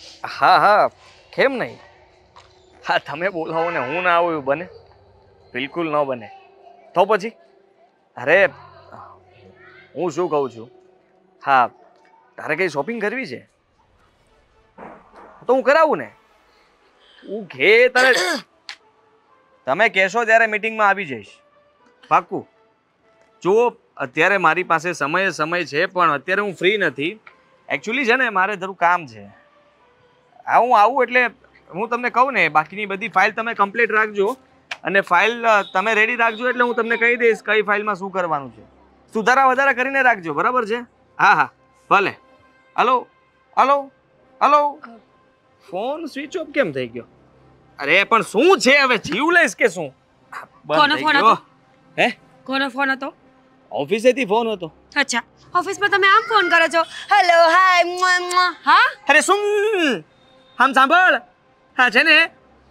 હા હા, કેમ નહીં? હા, તમે બોલાવો ને હું ના આવું એવું બને? બિલકુલ ન બને. તો પછી અરે હું શું કહું છું, હા તારે કઈ શોપિંગ કરવી છે તો હું કરાવું ને. તું ઘે તારે તમે કહેશો ત્યારે મીટિંગમાં આવી જઈશ, પાક્કું. જો અત્યારે મારી પાસે સમય છે પણ અત્યારે હું ફ્રી નથી. એકચ્યુઅલી છે ને મારે થોડું કામ છે. હું આવું એટલે હું તમને કહું ને, બાકીની બધી ફાઇલ તમે કમ્પ્લીટ રાખજો અને ફાઇલ તમે રેડી રાખજો એટલે હું તમને કહી દઈશ કઈ ફાઇલમાં શું કરવાનું છે. સુધારા વધારા કરીને રાખજો, બરાબર છે? હા હા ભલે. Hello hello hello, phone switch off કેમ થઈ ગયો? અરે પણ શું છે હવે, જીવ લઈશ કે શું? કોનો ફોન હતો? હે, કોનો ફોન હતો? ઓફિસેથી ફોન હતો. અચ્છા, ઓફિસમાં તમે આમ ફોન કરો છો, હેલો હાય. હા અરે શું આમ સાંભળ, હા છે ને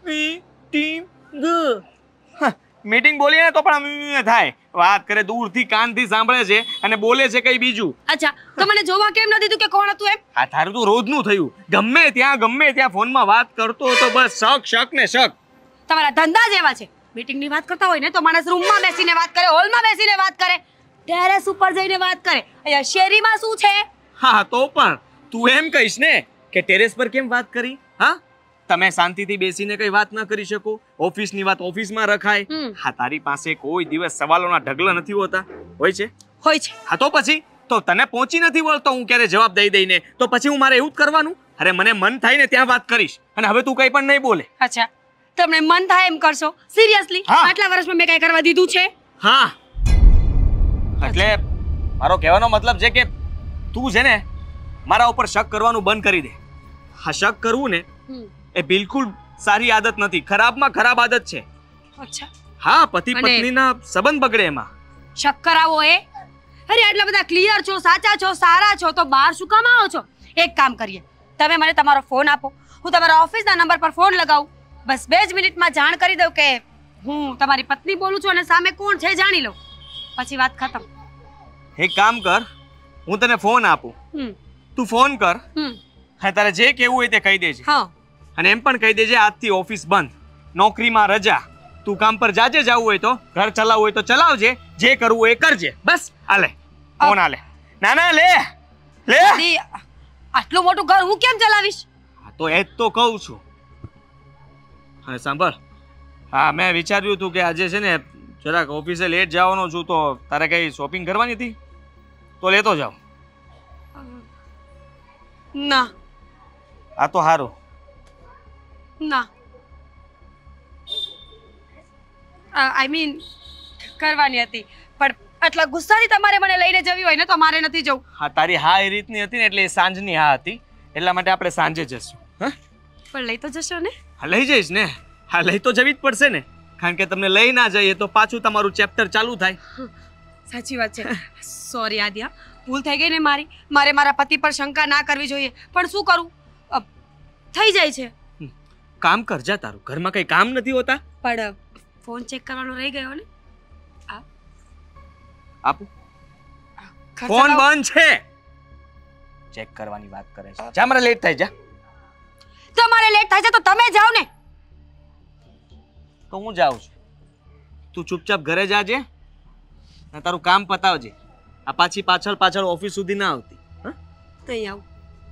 મીટિંગ બોલીએ ને તો પણ આમ થાય. વાત કરે દૂરથી કાનથી સાંભળે છે અને બોલે છે કઈ બીજું. અચ્છા, તો મને જોવા કેમ ન દીધું કે કોણ હતું એમ? આ તારું તો રોજનું થયું. ગમે ત્યાં ફોનમાં વાત કરતો હતો, બસ શક ને શક. તમારા ધંધા જ એવા છે. મીટિંગની વાત કરતા હોય ને તો માણસ રૂમમાં બેસીને વાત કરે, હોલમાં બેસીને વાત કરે, ટેરેસ ઉપર જઈને વાત કરે. અહીંયા શેરીમાં શું છે? હા તો પણ તું એમ કહીશ ને કે ટેરેસ પર કેમ વાત કરી? હા, તમે શાંતિથી બેસીને કઈ વાત ન કરી શકો? ઓફિસની વાત ઓફિસમાં રખાય. હા, તારી પાસે કોઈ દિવસ સવાલોના ઢગલા નથી હોતા? હોય છે. હા તો પછી તો તને પહોંચી નથી વળતો હું ક્યારે જવાબ દઈને તો પછી હું મારે એવું જ કરવાનું? અરે મને મન થાય ને ત્યાં વાત કરીશ અને હવે તું કઈ પણ નહીં બોલે. અચ્છા, તમને મન થાય એમ કરશો? સિરિયસલી? આટલા વર્ષમાં મેં કઈ કરવા દીધું છે? હા, એટલે મારો કહેવાનો મતલબ છે કે તું છે ને મારા ઉપર શક કરવાનું બંધ કરી દે. હા, શક કરવું ને એ બિલકુલ સારી આદત નથી, ખરાબમાં ખરાબ આદત છે. અચ્છા. હા, પતિ પત્નીના સંબંધ બગડે એમાં. શક કરાવો એ? અરે આટલા બધા ક્લિયર છો, સાચા છો, સારા છો તો બહાર શું કામ આવો છો? એક કામ કરીએ, તમે મને તમારો ફોન આપો, હું તમારા ઓફિસના નંબર પર ફોન લગાવું. બસ 2 જ મિનિટમાં જાણ કરી દઉં કે હું તમારી પત્ની બોલું છું અને સામે કોણ છે જાણી લઉં, પછી વાત ખતમ. એક કામ કર, હું તને ફોન આપું, તું ફોન કર. હા, તારે જે કહેવું હોય તે કહી દેજે. હા, અને એમ પણ કહી દેજે આજથી ઓફિસ બંધ, નોકરીમાં રજા, તું કામ પર જાજે. જવું હોય તો ઘર ચલાવવું હોય તો ચલાવજે, જે કરવું હોય એ કરજે. બસ આલે ફોન આલે. ના ના લે લે. આટલું મોટું ઘર હું કેમ ચલાવીશ? હા તો એ જ તો કહું છું. હા સાંભળ, હા મેં વિચાર્યું હતું કે આજે છે ને જરાક ઓફિસે લેટ જવાનો છું, તો તારે કઈ શોપિંગ કરવાની હતી તો લેતો જાવ. ના. આ તો સારું. ના, આઈ મીન કરવાની હતી પણ આટલા ગુસ્સાથી તમારે મને લઈને જવી હોય ને તો મારે નથી જવું. હા, તારી હા એ રીતની હતી ને એટલે એ સાંજની હા હતી, એટલા માટે આપણે સાંજે જશું. હા પણ લઈ તો જશો ને? હા લઈ જઈશ ને. હા લઈ તો જવી જ પડશે ને, કારણ કે તમને લઈ ના જઈએ તો પાછું તમારું ચેપ્ટર ચાલુ થાય. સાચી વાત છે. સોરી આદ્યા, ભૂલ થઈ ગઈ ને મારી. મારે મારા પતિ પર શંકા ના કરવી જોઈએ પણ શું કરું, થઈ જાય છે. કામ કર જા, તારું ઘરમાં કઈ કામ નથી હોતા? પણ ફોન ચેક કરવાનો રહી ગયો ને. આપું? ફોન બંધ છે. ચેક કરવાની વાત કરે છે. જા, મારે લેટ થાય. જા. તમારે લેટ થાય છે તો તમે જાઓ ને. તો હું જાઉં છું, તું ચૂપચાપ ઘરે જાજે ને તારું કામ પતાવજે. આ પાછળ ઓફિસ સુધી ના આવતી. હા, નહીં આવું.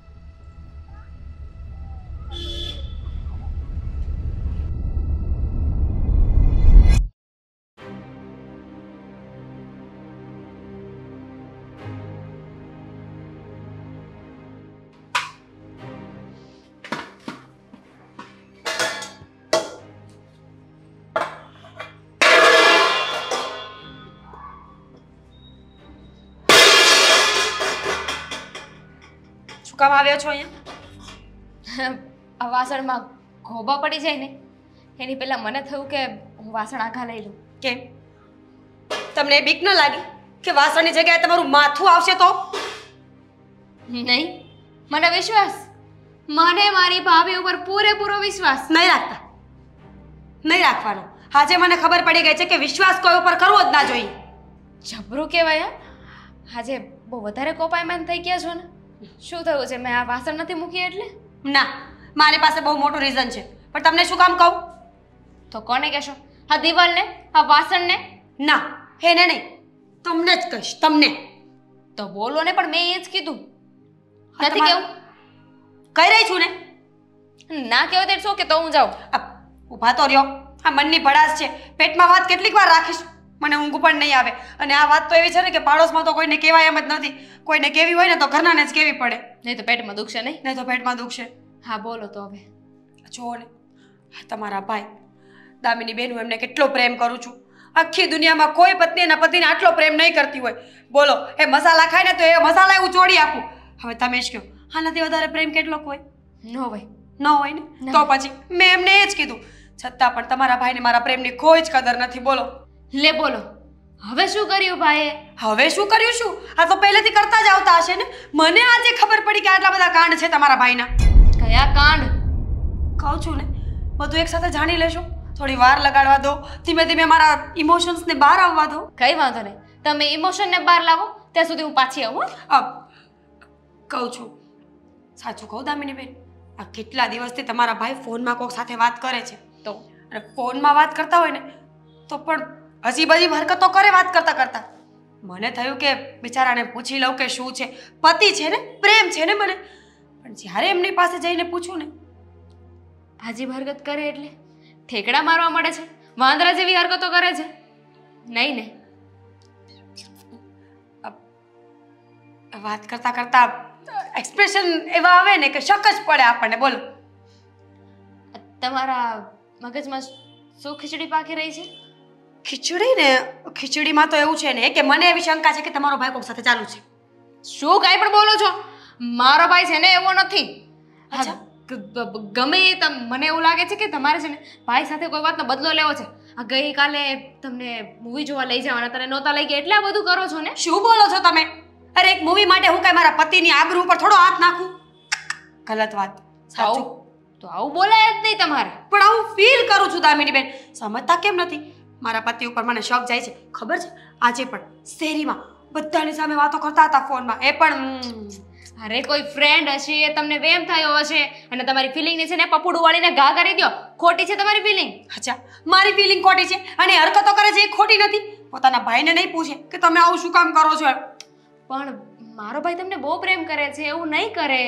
કામ આવ્યો છો અહીંયા? આ વાસણમાં ઘોબા પડી જાય ને એની પહેલા મને થયું કે હું વાસણ આખા લઈ લઉં. કેમ? તમને બીક ન લાગી કે વાસણની જગ્યાએ તમારું માથું આવશે તો? નહીં, મને વિશ્વાસ, મને મારી ભાભી ઉપર પૂરેપૂરો વિશ્વાસ. નહીં રાખતા, નહીં રાખવાનો. આજે મને ખબર પડી ગઈ છે કે વિશ્વાસ કોઈ ઉપર કરવો જ ના જોઈએ. જબરું કહેવાય. આજે બહુ વધારે કોપાયમાન થઈ ગયા છો ને. શું થયું છે? મેં આ વાસણ નથી મૂકી એટલે? ના, મારી પાસે બહુ મોટું રીઝન છે, પણ તમને શું કામ કહું? તો કોને કહેશો? આ દિવાલને? આ વાસણને? ના, એને નહીં, તમને જ કહીશ, તમને. તો બોલો ને, પણ મેં એ જ કીધું. હા, નથી કેવું? કહી રહી છું ને. ના કહેવો તો શું કે તો હું જાઉં. ઊભા તો રહ્યો. આ મનની ભડાસ છે, પેટમાં વાત કેટલીક વાર રાખીશ? મને ઊંઘ પણ નહીં આવે. અને આ વાત તો એવી છે ને કે પાડોશમાં તો કોઈને કહેવાય એમ જ નથી. કોઈને કેવી હોય ને તો ઘરનાને જ કેવી પડે. નહીં તો પેટમાં દુખશે નહીં? નહીં તો પેટમાં દુખશે. હા બોલો તો હવે. જુઓ ને, તમારા ભાઈ દામિની બેન, હું એમને કેટલો પ્રેમ કરું છું. આખી દુનિયામાં કોઈ પત્ની એના પતિને આટલો પ્રેમ નહીં કરતી હોય. બોલો, એ મસાલા ખાય ને તો એ મસાલા હું ચોડી આપું. હવે તમે જ કહો, આનાથી વધારે પ્રેમ કેટલો હોય? નો ભાઈ. ન હોય ને તો પછી મેં એમને એ જ કીધું. છતાં પણ તમારા ભાઈને મારા પ્રેમની કોઈ જ કદર નથી. બોલો લે બોલો, હવે શું કર્યું ભાઈએ? હવે શું કર્યું? શું આ તો પહેલેથી કરતા જ આવતા હશે ને. મને આજે ખબર પડી કે આટલા બધા કાંડ છે તમારા ભાઈના. કયા કાંડ? કહું છું ને, બધું એક સાથે જાણી લેશો. થોડી વાર લગાડવા દો, ધીમે ધીમે મારા ઇમોશન્સને બહાર આવવા દો. કઈ વાંધો નહીં, તમે ઇમોશનને બહાર લાવો ત્યાં સુધી હું પાછી આવું. કહું છું, સાચું કહું દામિની બેન, આ કેટલા દિવસથી તમારા ભાઈ ફોનમાં કોક સાથે વાત કરે છે. તો અને ફોનમાં વાત કરતા હોય ને તો પણ અજીબ અજીબ હરકતો કરે વાત કરતા કરતા. મને થયું કે બિચારાને પૂછી લઉં કે શું છે. પતિ છે ને, પ્રેમ છે ને મને. પણ જ્યારે એમની પાસે જઈને પૂછું ને, અજીબ હરકત કરે એટલે ઠેકડા મારવા મળે છે, વાંદરા જેવી હરકતો કરે છે? નહીં ને, વાત કરતા કરતા એક્સપ્રેશન એવા આવે ને કે શક જ પડે આપણને. બોલો, તમારા મગજમાં શું ખીચડી પાકી રહી છે? ખીચડી ને, ખીચડીમાં તો એવું છે ને કે મને એવી શંકા છે કે તમારો ભાઈ કોક સાથે ચાલુ છે. શું કાંઈ પણ બોલો છો? મારો ભાઈ છે ને એવો નથી. અચ્છા. ગમે એ મને એવું લાગે છે કે તમારે છે ને ભાઈ સાથે કોઈ વાતનો બદલો લેવો છે. આ ગઈકાલે તમને મૂવી જોવા લઈ જવાના, તને નહોતા લઈ ગયા એટલે આ બધું કરો છો ને? શું બોલો છો તમે? અરે એક મૂવી માટે હું કઈ મારા પતિની આબરૂ ઉપર થોડો હાથ નાખું? ગલત વાત. સાચું તો આવું બોલાય જ નહીં તમારે. પણ આવું ફીલ કરું છું દામિની બેન. સમજતા કેમ નથી? મારા પતિ ઉપર મને શક જાય છે. ખબર છે, આજે પણ શેરીમાં બધાની સામે વાતો કરતા હતા ફોનમાં. એ પણ અરે કોઈ ફ્રેન્ડ હશે, એ તમને વેમ થયો હશે અને તમારી ફિલિંગને છે ને પપુડું વાળીને ઘા કરી દો. ખોટી છે તમારી ફિલિંગ. અચ્છા, મારી ફિલિંગ ખોટી છે અને હરકતો કરે છે એ ખોટી નથી? પોતાના ભાઈને નહીં પૂછે કે તમે આવું શું કામ કરો છો? પણ મારો ભાઈ તમને બહુ પ્રેમ કરે છે, એવું નહીં કરે.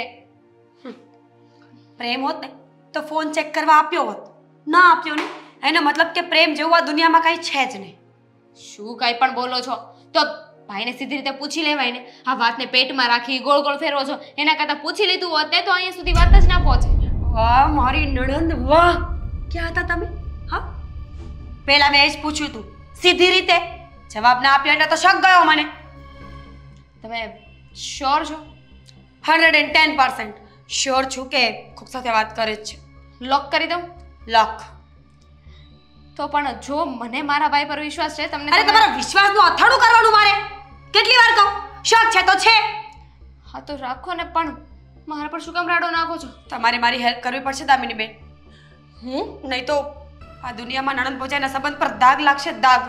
પ્રેમ હોત ને તો ફોન ચેક કરવા આપ્યો હોત. ના આપ્યો ને, એનો મતલબ કે પ્રેમ જેવું આ દુનિયામાં કાંઈ છે જ નહીં. શું કાંઈ પણ બોલો છો? તો ભાઈને સીધી રીતે પૂછી લેવાય ને. આ વાતને પેટમાં રાખી ગોળ ગોળ ફેરવો છો, એના કરતાં પૂછી લીધું હોત ને તો અહીંયા સુધી વાત જ ના પહોંચે. વાહ મારી નણંદ, વાહ! ક્યાં હતા તમે? હા, પહેલા મેં એ જ પૂછ્યું હતું સીધી રીતે. જવાબ ના આપ્યો એટલે તો શક ગયો મને. તમે શ્યોર છો? 110% શ્યોર છું કે કોક સાથે વાત કરે જ છે. લોક કરી દઉં? લક. તો પણ જો મને મારા ભાઈ પર વિશ્વાસ છે, તમને અરે તમારા વિશ્વાસનું અથાણું કરવાનું મારે કેટલી વાર કહું? શક છે તો છે. હા તો રાખો ને, પણ મારા પર શું કામ રાડો નાખો છો? તમારે મારી હેલ્પ કરવી પડશે દામિની બેન. નહીં તો આ દુનિયામાં નણંદ ભોજાઈના સંબંધ પર દાગ લાગશે. દાગ.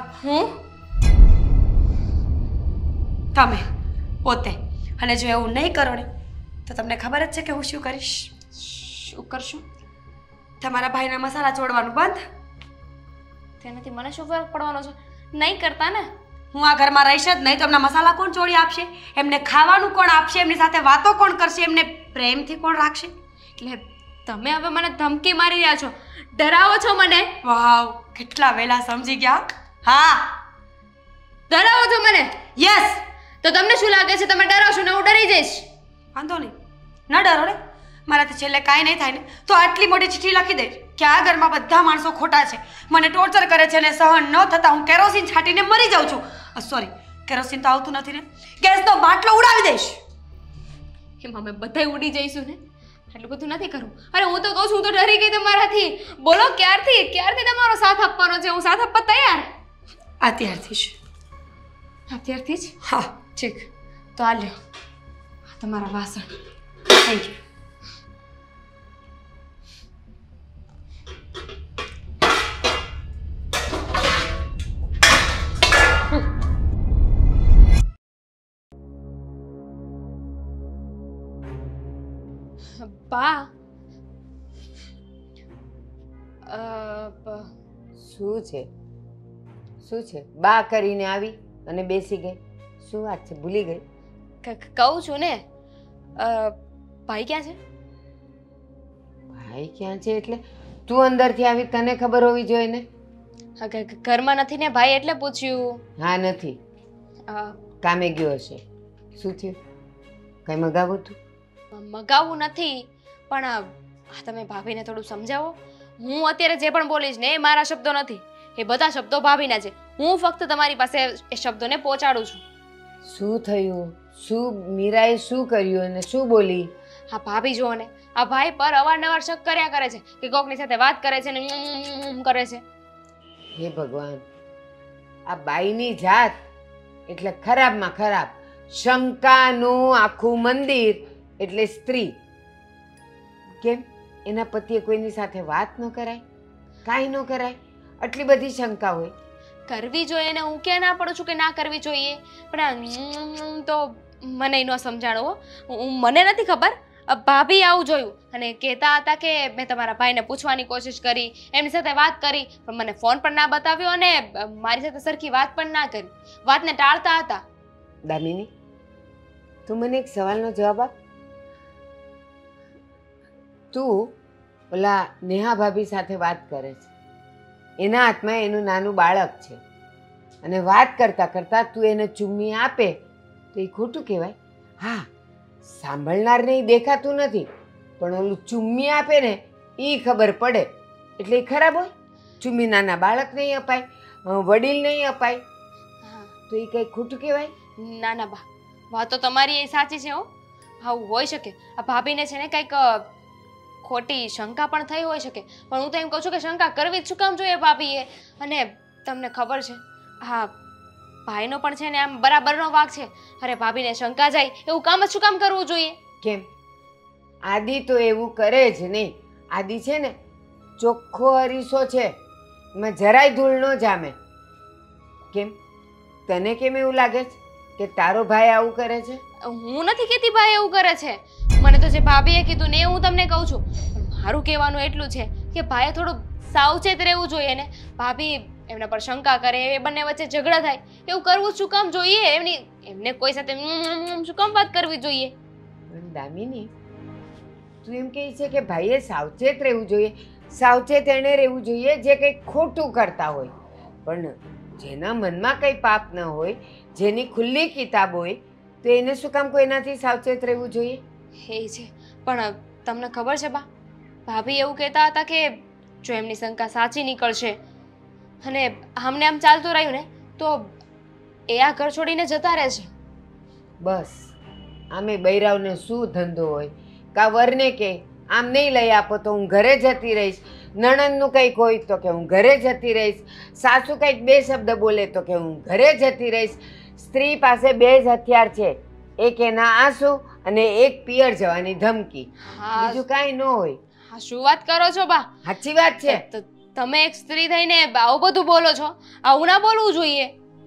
તમે પોતે. અને જો એવું નહીં કરો ને તો તમને ખબર જ છે કે હું શું કરીશ. શું કરશું? તમારા ભાઈના મસાલા છોડવાનું બંધ. તેનાથી મને શું ફરક પડવાનો છે? નહીં કરતા ને. હું આ ઘરમાં રહીશ જ નહીં તો એમના મસાલા કોણ ચોળી આપશે? એમને ખાવાનું કોણ આપશે? એમની સાથે વાતો કોણ કરશે? એમને પ્રેમથી કોણ રાખશે? એટલે તમે હવે મને ધમકી મારી રહ્યા છો, ડરાવો છો મને. વાવ, કેટલા વહેલા સમજી ગયા. હા, ડરાવો છો મને. યસ. તો તમને શું લાગે છે તમે ડરાવશો ને હું ડરી જઈશ? વાંધો નહીં, ન ડરો રે. મારાથી છેલ્લે કાંઈ નહીં થાય ને તો આટલી મોટી ચિઠ્ઠી લખી દઈશ કે આ ઘરમાં બધા માણસો ખોટા છે, મને ટોર્ચર કરે છે અને સહન ન થતાં હું કેરોસીન છાંટીને મરી જાઉં છું. સોરી, કેરોસીન તો આવતું નથી ને. ગેસનો બાટલો ઉડાવી દઈશ. એમાં અમે બધા ઉડી જઈશું ને. એટલું બધું નથી કરવું. અરે હું તો કહું છું, હું તો ડરી ગઈ તમારાથી. બોલો ક્યારથી તમારો સાથ આપવાનો છે? હું સાથ આપવા તૈયાર. અત્યારથી જ. અત્યારથી જ? હા. ઠીક, તો આ લ્યો તમારા વાસણ. Thank you. બા, શું છે શું છે? બા કરીને આવી અને બેસી ગઈ. શું વાત છે? ભૂલી ગઈ? કહું છું ને ભાઈ ક્યાં છે? ભાઈ ક્યાં છે એટલે તું અંદરથી આવી, તને ખબર હોવી જોઈએ ને. ઘરમાં નથી ને ભાઈ, એટલે પૂછ્યું. હા, નથી. કામે ગયો હશે. શું થયું? કઈ મગાવું તું? મગાવવું નથી, પણ તમે ભાભીને થોડું સમજાવો. હું અત્યારે જે પણ બોલીશ ને એ મારા શબ્દો નથી, એ બધા શબ્દો ભાભીના છે. હું ફક્ત તમારી પાસે એ શબ્દોને પહોંચાડું છું. શું થયું? શું મીરાએ શું કર્યું અને શું બોલી? હા ભાભી જુઓ ને, આ ભાઈ પર અવારનવાર શક કર્યા કરે છે કે કોકની સાથે વાત કરે છે ને કરે છે. હે ભગવાન, આ બાઈની જાત એટલે ખરાબમાં ખરાબ. શંકાનું આખું મંદિર એટલે સ્ત્રી. કેમ એના પતિએ કોઈની સાથે વાત ન કરાય? કાંઈ ન કરાય? આટલી બધી શંકા હોય? કરવી જોઈએ ને હું ક્યાં ના પડું છું કે ના કરવી જોઈએ, પણ તો મને ન સમજાણો. મને નથી ખબર, ભાભી આવું જોયું અને કહેતા હતા કે મેં તમારા ભાઈને પૂછવાની કોશિશ કરી, એમની સાથે વાત કરી, પણ મને ફોન પણ ના બતાવ્યો અને મારી સાથે સરખી વાત પણ ના કરી. વાતને ટાળતા હતા. દામિની, તું મને એક સવાલનો જવાબ આપ. તું ઓલા નેહા ભાભી સાથે વાત કરે છે, એના હાથમાં એનું નાનું બાળક છે અને વાત કરતા કરતા તું એને ચુમ્મી આપે તો એ ખોટું કહેવાય? હા, સાંભળનારને ઈ દેખાતું નથી, પણ ઓલું ચુમ્મી આપે ને એ ખબર પડે એટલે એ ખરાબ હોય? ચુમ્મી નાના બાળક નહીં અપાય, વડીલ નહીં અપાય, તો એ કંઈ ખોટું કહેવાય? ના ના બા, વાત તો તમારી એ સાચી છે. હો, આવું હોઈ શકે. આ ભાભીને છે ને કંઈક ખોટી શંકા પણ થઈ હોઈ શકે, પણ હું તો એમ કહું છું કે શંકા કરવી જ શું કામ જોઈએ ભાભીએ? અને તમને ખબર છે, હા ભાઈનો પણ છે ને આમ બરાબરનો વાંક છે. અરે ભાભીને શંકા જાય એવું કામ જ શું કામ કરવું જોઈએ? કેમ? આદિ તો એવું કરે જ નહીં. આદિ છે ને ચોખ્ખો અરીસો છે, એમાં જરાય ધૂળ ન જામે. કેમ તને કેમ એવું લાગે છે કે તારો ભાઈ આવું કરે છે? હું નથી કહેતી ભાઈ એવું કરે છે, મને તો જે ભાભીએ કીધું ને એ હું તમને કહું છું. મારું કહેવાનું એટલું છે કે ભાઈએ થોડું સાવચેત રહેવું જોઈએ ને. ભાભી એમના પર શંકા કરે, એ બંને વચ્ચે ઝઘડા થાય, એવું કરવું શું કામ જોઈએ? એમને કોઈ સાથે શું કામ વાત કરવી જોઈએ? દામિની, તું એમ કહે છે કે ભાઈએ સાવચેત રહેવું જોઈએ. સાવચેત એને રહેવું જોઈએ જે કંઈ ખોટું કરતા હોય, પણ જેના મનમાં કંઈ પાપ ન હોય, જેની ખુલ્લી કિતાબ હોય, તો એને શું કામ કોઈનાથી સાવચેત રહેવું જોઈએ? એ છે, પણ તમને ખબર છે બા, ભાભી એવું કહેતા હતા કે જો એમની શંકા સાચી નીકળશે અને આમને આમ ચાલતું રહ્યું ને તો એ આ ઘર છોડીને જતા રહેશે. બસ આમે બૈરાવને શું ધંધો હોય? કા વરને કે આમ નહીં લઈ આપો તો હું ઘરે જતી રહીશ, નણંદનું કંઈક હોય તો કે હું ઘરે જતી રહીશ, સાસુ કંઈક બે શબ્દ બોલે તો કે હું ઘરે જતી રહીશ. સ્ત્રી પાસે બે જ હથિયાર છે, એક એના આંસુ અને એક પિયર જવાની ધમકી. બીજું કાંઈ ન હોય. હા, શું વાત કરો છો બા? સાચી વાત છે. તમે એક સ્ત્રી થઈને આવું બધું બોલો છો? આવું ના બોલવું જોઈએ.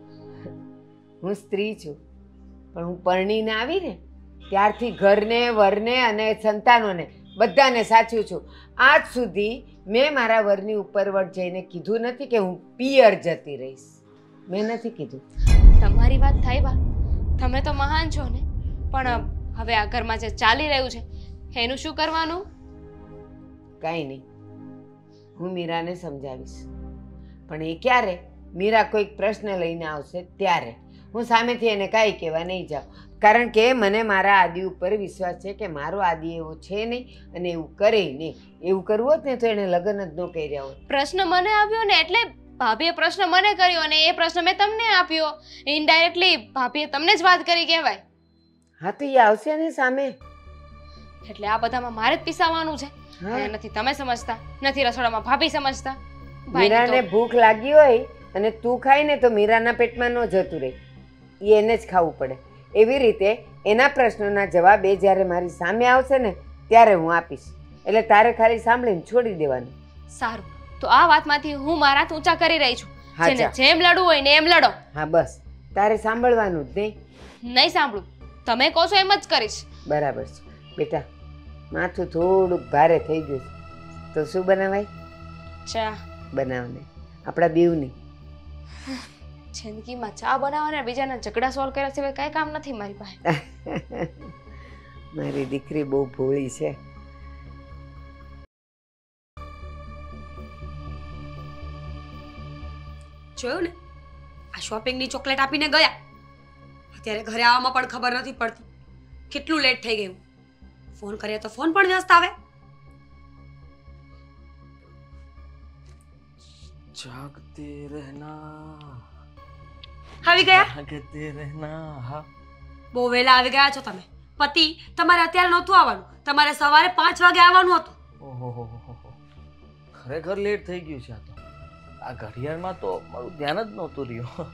હું સ્ત્રી છું, પણ હું પરણીને આવી ને ત્યારથી ઘરને, વરને અને સંતાનોને બધાને સાચું છું. આજ સુધી મેં મારા વરની ઉપરવટ જઈને કીધું નથી કે હું પિયર જતી રહીશ. મેં નથી કીધું. તમારી વાત થાય બા, તમે તો મહાન છો ને, પણ હવે આ ઘરમાં જે ચાલી રહ્યું છે એનું શું કરવાનું? કાંઈ નહીં, હું મીરાને સમજાવીશ, પણ એ ક્યારે? મીરા કોઈક પ્રશ્ન લઈને આવશે ત્યારે. હું સામેથી એને કાંઈ કહેવા નહીં જાઉં, કારણ કે મને મારા આદિ ઉપર વિશ્વાસ છે કે મારો આદિ એવો છે નહીં અને એવું કરે નહીં. એવું કરવું હોત ને તો એને લગ્ન જ ન કર્યા હોત. પ્રશ્ન મને આવ્યો ને એટલે ભાભીએ પ્રશ્ન મને કર્યો અને એ પ્રશ્ન મેં તમને આપ્યો. ઇનડાયરેક્ટલી ભાભીએ તમને જ વાત કરી કહેવાય. હા, તો એ આવશે ને સામે. એટલે આ બધામાં મારે જ પીસાવાનું છે. નથી તમે સમજતા, નથી રસોડામાં ભાભી સમજતા. મીરાને ભૂખ લાગી હોય અને તું ખાય ને તો મીરાના પેટમાં ન જતું રહે, એ એને જ ખાવું પડે. એવી રીતે એના પ્રશ્નોના જવાબ એ જ્યારે મારી સામે આવશે ને ત્યારે હું આપીશ. એટલે તારે ખાલી સાંભળીને છોડી દેવાનું. સારું, તો આ વાતમાંથી હું મારા હાથ ઊંચા કરી રહી છું. જેમ લડવું હોય ને એમ લડો. હા બસ, તારે સાંભળવાનું જ નહીં. નહીં સાંભળું, તમે કહો છો એમ જ કરીશ. બરાબર છે બેટા. માથું થોડુંક ભારે થઈ ગયું તો શું બનાવાય? ચા બનાવને, આપણા બેવની. જિંદગીમાં ચા બનાવવાના બીજાના ઝઘડા સોલ્વ કર્યા સિવાય કાંઈ કામ નથી મારી પાસે. મારી દીકરી બહુ ભોળી છે. જોયું ને, આ શોપિંગની ચોકલેટ આપીને ગયા, અત્યારે ઘરે આવવામાં પણ ખબર નથી પડતી કેટલું લેટ થઈ ગયું. ફોન કરીએ તો ફોન પણ વ્યસ્ત આવે. જાગતે રહેના, આવી ગયા? જાગતે રહેના. હા, બહુ વહેલા આવી ગયા છો તમે. પતિ તમારે અત્યારે નહોતું આવવાનું, તમારે સવારે 5 વાગે આવવાનું હતું. ઓહો, ખરેખર લેટ થઈ ગયું છે. આ તો આ ઘડિયાળમાં તો મારું ધ્યાન જ નહોતું રહ્યું.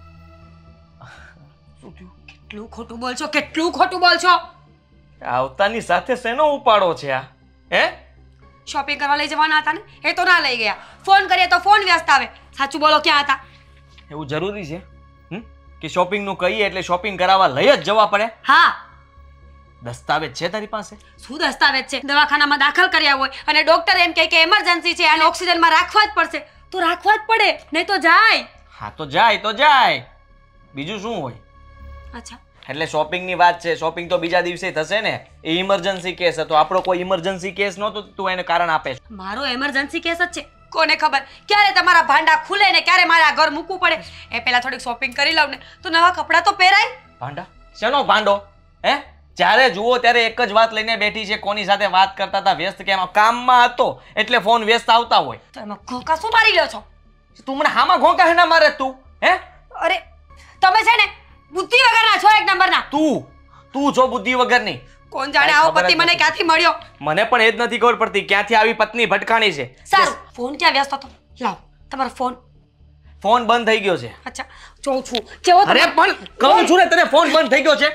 શું થયું? કેટલું ખોટું બોલશો, કેટલું ખોટું બોલશો. આવતાની સાથે શેનો ઉપાડો છે આ? હે, શોપિંગ કરવા લઈ જવાના હતા ને, એ તો ના લઈ ગયા. ફોન કરીએ તો ફોન વ્યસ્ત આવે. સાચું બોલો, ક્યાં હતા? એવું જરૂરી છે કે શોપિંગ નું કહીએ એટલે શોપિંગ કરાવવા લઈ જ જવા પડે? હા. દસ્તાવેજ છે તારી પાસે? શું દસ્તાવેજ છે? દવાખાનામાં દાખલ કર્યા હોય અને ડોક્ટર એમ કહે કે એમરજન્સી છે અને ઓક્સિજનમાં રાખવા જ પડશે, તો રાખવા જ પડે, નહીં તો જાય. હા, તો જાય તો જાય, બીજું શું હોય? અચ્છા, એટલે શોપિંગ ની વાત છે. શોપિંગ તો બીજા દિવસે થશે ને. એ ઇમરજન્સી કેસ હતો, આપણો કોઈ ઇમરજન્સી કેસ નહોતો. તું એને કારણ આપે છે? મારો એમરજન્સી કેસ જ છે. કોને ખબર ક્યારે તમારા ભાંડા ખુલે ને ક્યારે મારે આ ઘર મૂકવું પડે. એ પહેલા થોડીક શોપિંગ કરી લઉં ને તો નવા કપડાં તો પહેરાય. ભાંડા? શેનો ભાંડો? હે, જ્યારે જુઓ ત્યારે એક જ વાત લઈને બેઠી છે. કોની સાથે વાત કરતા હતા? વ્યસ્ત કેમ? કામમાં હતો એટલે ફોન વ્યસ્ત આવતા હોય. તો એમાં ઘોંકા શું મારી લ્યો છો? તું મને હામાં ઘોંકા હે ના મારે તું? હે, અરે તમે છે ને બુદ્ધિ વગરના છો, એક નંબરના. તું છો બુદ્ધિ વગરની. કોણ જાણે આવો પતિ મને ક્યાંથી મળ્યો? મને પણ એ જ નથી ખબર પડતી ક્યાંથી આવી પત્ની ભટકાણી છે. સારું, ફોન ક્યાં વ્યસ્ત હતો? લાવ તમારો ફોન. ફોન બંધ થઈ ગયો છે. અચ્છા, જોઉં છું. કેવો? અરે પણ કહું છું ને તને, ફોન બંધ થઈ ગયો છે.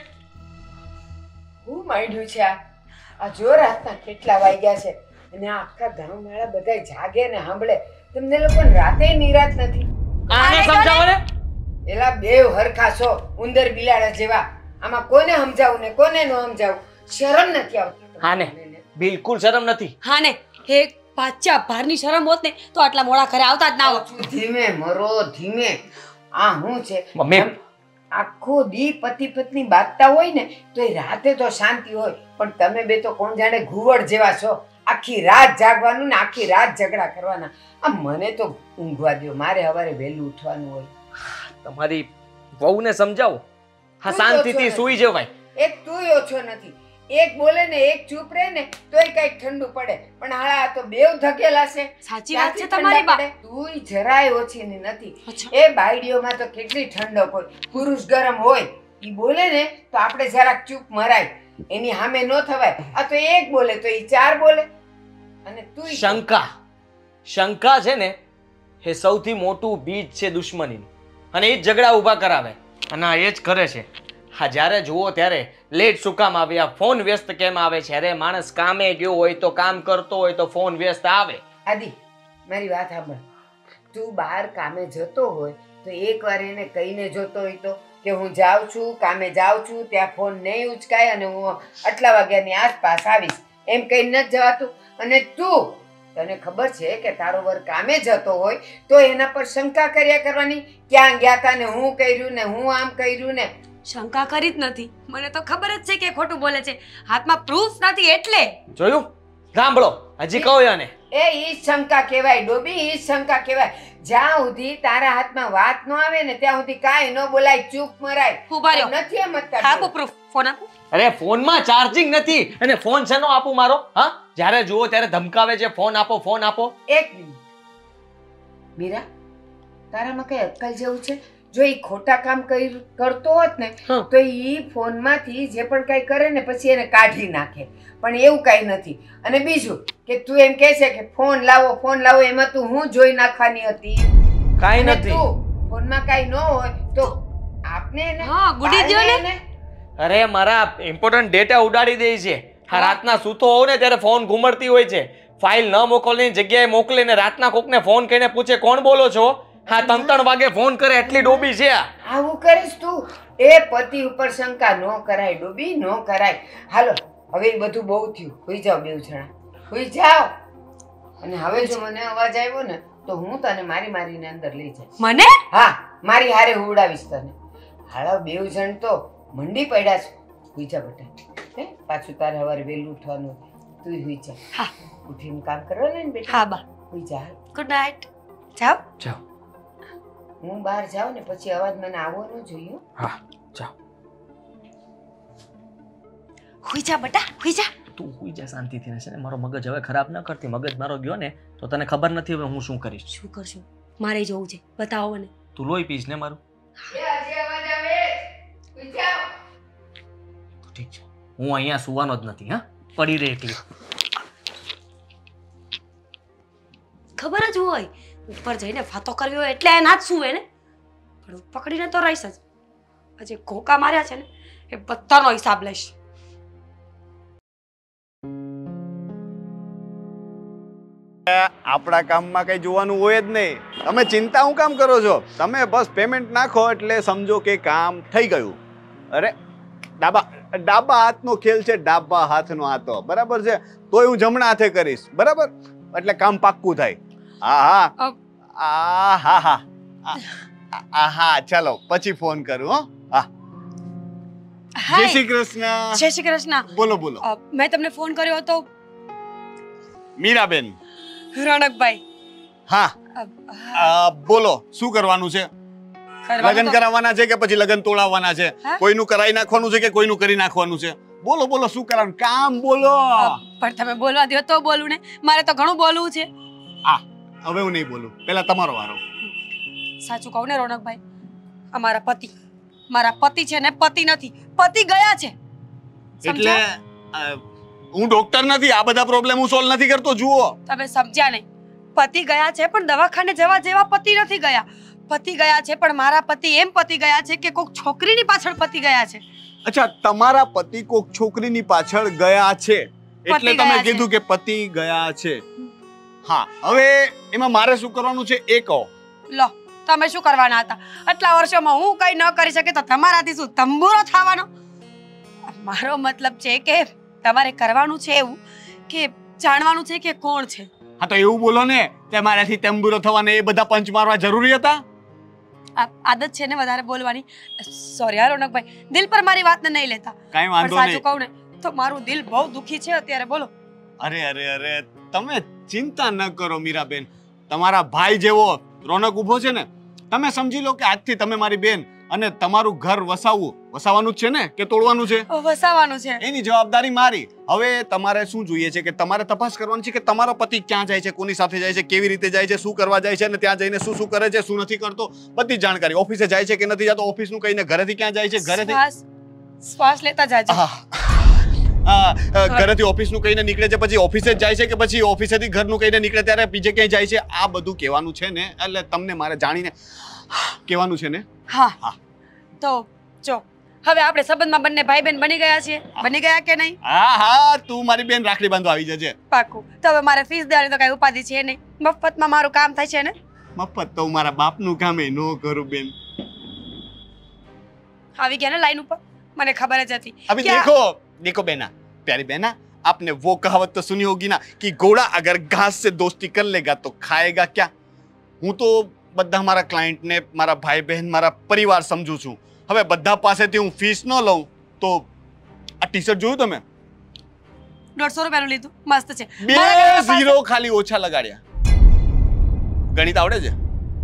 હું માંડ્યું છે આ જો રાતના કેટલા વાગ્યા છે અને આ આખા ગામવાળા બધા જાગે ને સાંભળે. તમને લોકોને રાતે નિરાત નથી? આને સમજાવો ને. એલા બેવ હરખા છો, ઉંદર બિલાડા જેવા. આમાં કોને સમજાવું ને કોને ન સમજાવું? શરમ નથી આવતી? હા ને, બિલકુલ શરમ નથી. હા ને, એક પાછા ભારની શરમ હોત ને તો આટલા મોડા ઘરે આવતા જ ના હોત. ધીમે મરો, ધીમે. આ હું છે મમ્મી, આખો દી પતિ પત્ની બાંધતા હોય ને તો એ રાતે તો શાંતિ હોય, પણ તમે બે તો કોણ જાણે ઘુવડ જેવા છો. આખી રાત જાગવાનું ને આખી રાત ઝઘડા કરવાના. આ મને તો ઊંઘવા દો, મારે સવારે વહેલું ઉઠવાનું હોય. તમારી વહુને સમજાવો. હા, શાંતિથી સૂઈ જવાય. એક તુંય ઓછો નથી. એક બોલે ને એક ચૂપ રહે ને તોય કઈક ઠંડુ પડે, પણ હાળા તો બેવ ધકેલા છે. સાચી વાત છે તમારી બા. તુંય જરાય ઓછી ની નથી. અચ્છા. એ બાયડીઓમાં તો કેટલી ઠંડક હોય. પુરુષ ગરમ હોય, ઈ બોલે ને તો આપણે જરાક ચૂપ મરાય, એની સામે ન થવાય. આ તો એક બોલે તો ઈ 4 બોલે. અને તુંય શંકા છે ને એ સૌથી મોટું બીજ છે દુશ્મનીનું, અને એ જ ઝઘડા ઊભા કરાવે. અને આ એ જ કરે છે. હા, જ્યારે જુઓ ત્યારે લેટ શું કામ આવે, આ ફોન વ્યસ્ત કેમ આવે છે? અરે માણસ કામે ગયો હોય તો, કામ કરતો હોય તો ફોન વ્યસ્ત આવે. આદિ, મારી વાત સાંભળ. તું બહાર કામે જતો હોય તો એકવાર એને કહીને જોતો હોય તો કે હું જાઉં છું, કામે જાઉં છું, ત્યાં ફોન નહીં ઉચકાય અને હું આટલા વાગ્યાની આસપાસ આવીશ, એમ કહીને નથી જવાતું. અને તું, તને ખબર છે કે તારો વર કામે જતો હોય તો એના પર શંકા કર્યા કરવાની. ક્યાં ગયા તા ને હું કર્યું ને હું આમ કર્યું ને. શંકા કરી જ નથી. મને તો ખબર જ છે કે ખોટું બોલે છે. હાથમાં પ્રૂફ નથી એટલે. જોયું? સાંભળો, હજી કહો યાને. એ ઈ શંકા કહેવાય ડોબી, ઈ શંકા કહેવાય. જ્યાં સુધી તારા હાથમાં વાત ન આવે ને ત્યાં સુધી કાંઈ ન બોલાય, ચૂપ મરાય. ઉભા રહ્યો. નથી એમ જ આપો પ્રૂફ. ફોન આપો. અરે ફોનમાં ચાર્જિંગ નથી, અને ફોન શેનો આપું મારો? હા, જ્યારે જુઓ ત્યારે ધમકાવે છે, ફોન આપો, ફોન આપો. એક મિનિટ મીરા, તારામાં કઈ અક્કલ જેવું છે? જો ઈ ખોટા કામ કરતો હોત ને તો ઈ ફોનમાંથી જે પણ કઈ કરે ને પછી એને કાઢી નાખે, પણ એવું કઈ નથી. અને બીજું કે તું એમ કહે છે કે ફોન લાવો, એમાં તું હું જોઈ નાખવાની હતી? કાઈ અને નથી. તું ફોનમાં કઈ ન હોય તો આપને એને હા, ગુડી દ્યો ને. અરે મારા ઇમ્પોર્ટન્ટ ડેટા ઉડાડી દે છે. હા, રાતના સૂતો હોવ ને ત્યારે ફોન ઘુમડતી હોય છે. ફાઇલ ન મોકલની જગ્યાએ મોકલે ને રાતના કોકને ફોન કરીને પૂછે કોણ બોલો છો. હા, 3 વાગે ફોન કરે એટલી ડોબી છે. આવું કરીશ તું? એ પતિ ઉપર શંકા ન કરાય ડોબી, ન કરાય. હાલો હવે એ બધું બહુ થયું, હુઈ જાઓ બેવ જણા, હુઈ જાઓ. અને હવે જો મને અવાજ આવ્યો ને તો હું તને મારીને અંદર લઈ જઈશ. મને હા, મારી હારે હુવડાવીશ તને. હાલો બેવ જણ તો મંડી પડ્યા છે. હુઈ જા બેટા. હે, પાછું તારે સવારે વહેલું ઉઠવાનું. તું હુઈ જા. હા. ઉઠીને કામ કરવાનું ને બેટા. હા બા. હુઈ જા. Good night. જાઓ. જાઓ. હું બહાર જાઉં ને પછી અવાજ મને આવવો ન જોઈએ. હા, જાઓ. હુઈ જા બેટા, હુઈ જા. તું હુઈ જા શાંતિથી ને છે ને મારો મગજ હવે ખરાબ ન કરતી. મગજ મારો ગયો ને તો તને ખબર નથી હવે હું શું કરીશ. શું કરશું? મારે જોવું છે, બતાવો મને. તું લોહી પીશ ને મારું. હજી અવાજ આવે. હુઈ જાઓ. તો ઠીક છે, હું અહીંયા સુવાનો જ નથી. હા, પડી રહે એકલી. ખબર જ હોય ઉપર જઈને વાતો કરવી હોય એટલે એના જ સુવે ને, પણ પકડીને તો રહીશ જ. આજે ઘોકા માર્યા છે ને એ બધાનો હિસાબ લઈશ. આપણા કામમાં કઈ જોવાનું હોય જ નહીં. તમે ચિંતા હું કામ કરો છો? તમે બસ પેમેન્ટ નાખો એટલે સમજો કે કામ થઈ ગયું. અરે ડાબા હાથનો ખેલ છે, ડાબા હાથનો હાથો, બરાબર છે? તોય હું જમણા હાથે કરીશ, બરાબર? એટલે કામ પાક્કું થાય. હા હા હા હા હા, ચાલો પછી ફોન કરું. હો, હા. જય શ્રી કૃષ્ણ. જય શ્રી કૃષ્ણ. બોલો બોલો. મેં તમને ફોન કર્યો હતો. મીરાબેન. રોનકભાઈ. હા, બોલો શું કરવાનું છે? લગ્ન કરાવવાના છે કે પછી લગ્ન તોડાવવાના છે? કોઈનું કરાવી નાખવાનું છે કે કોઈનું કરી નાખવાનું છે? બોલો બોલો શું કરવાનું? કામ બોલો. પણ તમે બોલવા દો તો બોલું ને, મારે તો ઘણું બોલવું છે. હા, હવે હું નહીં બોલું, પહેલા તમારો વારો. સાચું કહું ને રોનકભાઈ, મારા પતિ છે ને પતિ નથી, પતિ ગયા છે. એટલે હું ડોક્ટર નથી, આ બધા પ્રોબ્લેમ હું સોલ્વ નથી કરતો. જુઓ, તમે સમજ્યા નહીં. પતિ ગયા છે પણ દવાખાને જવા જેવા પતિ નથી ગયા. પતિ ગયા છે પણ મારા પતિ એમ પતિ ગયા છે કે કોઈક છોકરીની પાછળ પતિ ગયા છે. અચ્છા, તમારા પતિ કોઈક છોકરીની પાછળ ગયા છે એટલે તમે કીધું કે પતિ ગયા છે. હા, હવે એમાં મારે શું કરવાનું છે એ કહો. લો, તમે શું કરવાના હતા? આટલા વર્ષોમાં હું કઈ ન કરી શકે તો તમારાથી શું તંબુરો થવાનો? મારો મતલબ છે કે તમારે કરવાનું છે એવું કે જાણવાનું છે કે કોણ છે. હા, તો એવું બોલો ને કે મારાથી તંબુરો થવાને એ બધા પંચ મારવા જરૂરી હતા? આદત છે ને વધારે બોલવાની. સોરી હા રોનકભાઈ, દિલ પર મારી વાતને નહીં લેતા. કાઈ વાંધો નહીં. સાચું કહું ને તો મારું દિલ બહુ દુખી છે અત્યારે. બોલો. અરે અરે અરે, તમે ચિંતા ન કરો મીરાબેન. તમારા ભાઈ જેવો રોનક ઊભો છે ને, તમે સમજી લો કે આજથી તમે મારી બેન અને તમારું ઘર વસાવવાનું જ છે ને કે તોડવાનું છે? વસાવવાનું છે. એની જવાબદારી મારી. હવે તમારે શું જોઈએ છે કે તમારે તપાસ કરવાની છે કે તમારો પતિ ક્યાં જાય છે, કોની સાથે જાય છે, કેવી રીતે જાય છે, શું કરવા જાય છે અને ત્યાં જઈને શું શું કરે છે, શું નથી કરતો, બધી જાણકારી. ઓફિસે જાય છે કે નથી જતો, ઓફિસનું કહીને ઘરેથી ક્યાં જાય છે, ઘરેથી શ્વાસ લેતા જાજો. ઘરેથી ઓફિસનું કહીને નીકળે છે પછી ઓફિસે જ જાય છે કે પછી ઓફિસેથી ઘરનું કહીને નીકળે ત્યારે બીજે ક્યાંય જાય છે, આ બધું કહેવાનું છે ને. એટલે તમને મારે જાણીને કહેવાનું છે ને. હા, તો જો હવે આપણે સંબંધમાં બંને ભાઈ બહેન બની ગયા છીએ. બની ગયા કે નહીં? હા, તું મારી બેન રાખડી બાંધવા આવી જજે. પાકું. તો હવે મારે ફીસ દેવાની તો કઈ ઉપાધિ છે નહીં. મફતમાં મારું કામ થાય છે ને. મફત તો મારા બાપનું કામ એ નો કરું બેન. આવી ગયા ને લાઈન ઉપર, મને ખબર જ હતી. अभी देखो बेना, प्यारी बेना, आपने वो कहावत तो सुनी होगी ना कि घोड़ा अगर घास से दोस्ती कर लेगा तो खाएगा क्या. હું તો બધા મારા ક્લાયન્ટને મારા ભાઈ બહેન મારા પરિવાર સમજુ છું. હવે બધા પાસેથી હું ફીસ ન લઉં તો આ ટી શર્ટ જોયું તમે? 150 રૂપિયાનું લીધું, મસ્ત છે. 2 ઝીરો ખાલી ઓછા લગાડ્યા. ગણિત આવડે છે?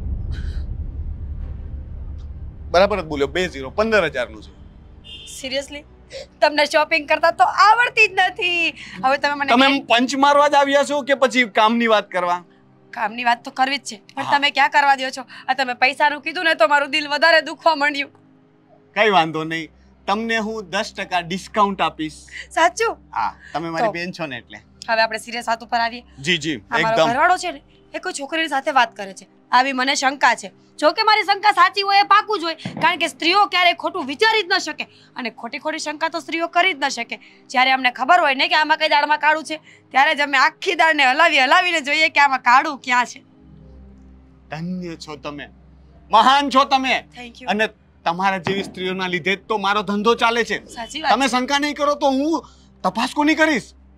બરાબર જ બોલ્યો. 2 ઝીરો 15,000 નું છે. સિરિયસલી? તમને શોપિંગ કરતા તો આવડતી જ નથી. હવે તમે પંચ મારવા જ આવ્યા છો કે પછી કામની વાત કરવા? કામની વાત તો કરવી જ છે, પણ તમે ક્યાં કરવા દો છો? આ તમે પૈસાનું કીધું ને તો મારું દિલ વધારે દુખવા માંડ્યું. કઈ વાંધો નહીં, તમને હું 10% ડિસ્કાઉન્ટ આપીશ. સાચું? હા, તમે મારી બેન છો ને એટલે. હવે આપણે સિરિયસ વાત ઉપર આવીએ. જી જી, એકદમ. ઘરવાળો છે ને એ કોઈ છોકરીની સાથે વાત કરે છે, આવી મને શંકા છે. જો કે મારી શંકા સાચી હોય એ પાકું જ હોય, કારણ કે સ્ત્રીઓ ક્યારેય ખોટું વિચારી જ ન શકે અને ખોટી ખોટી શંકા તો સ્ત્રીઓ કરી જ ન શકે. જ્યારે અમને ખબર હોય ને કે આમાં કઈ દાળમાં કાળું છે, ત્યારે જ અમે આખી દાળને હલાવીને જોઈએ કે આમાં કાળું ક્યાં છે. ધન્ય છો તમે, મહાન છો તમે. Thank you. અને તમારા જેવી સ્ત્રીઓના લીધે તો મારો ધંધો ચાલે છે. સાચી વાત. તમે શંકા નહીં કરો તો હું તપાસ કોની કરીશ?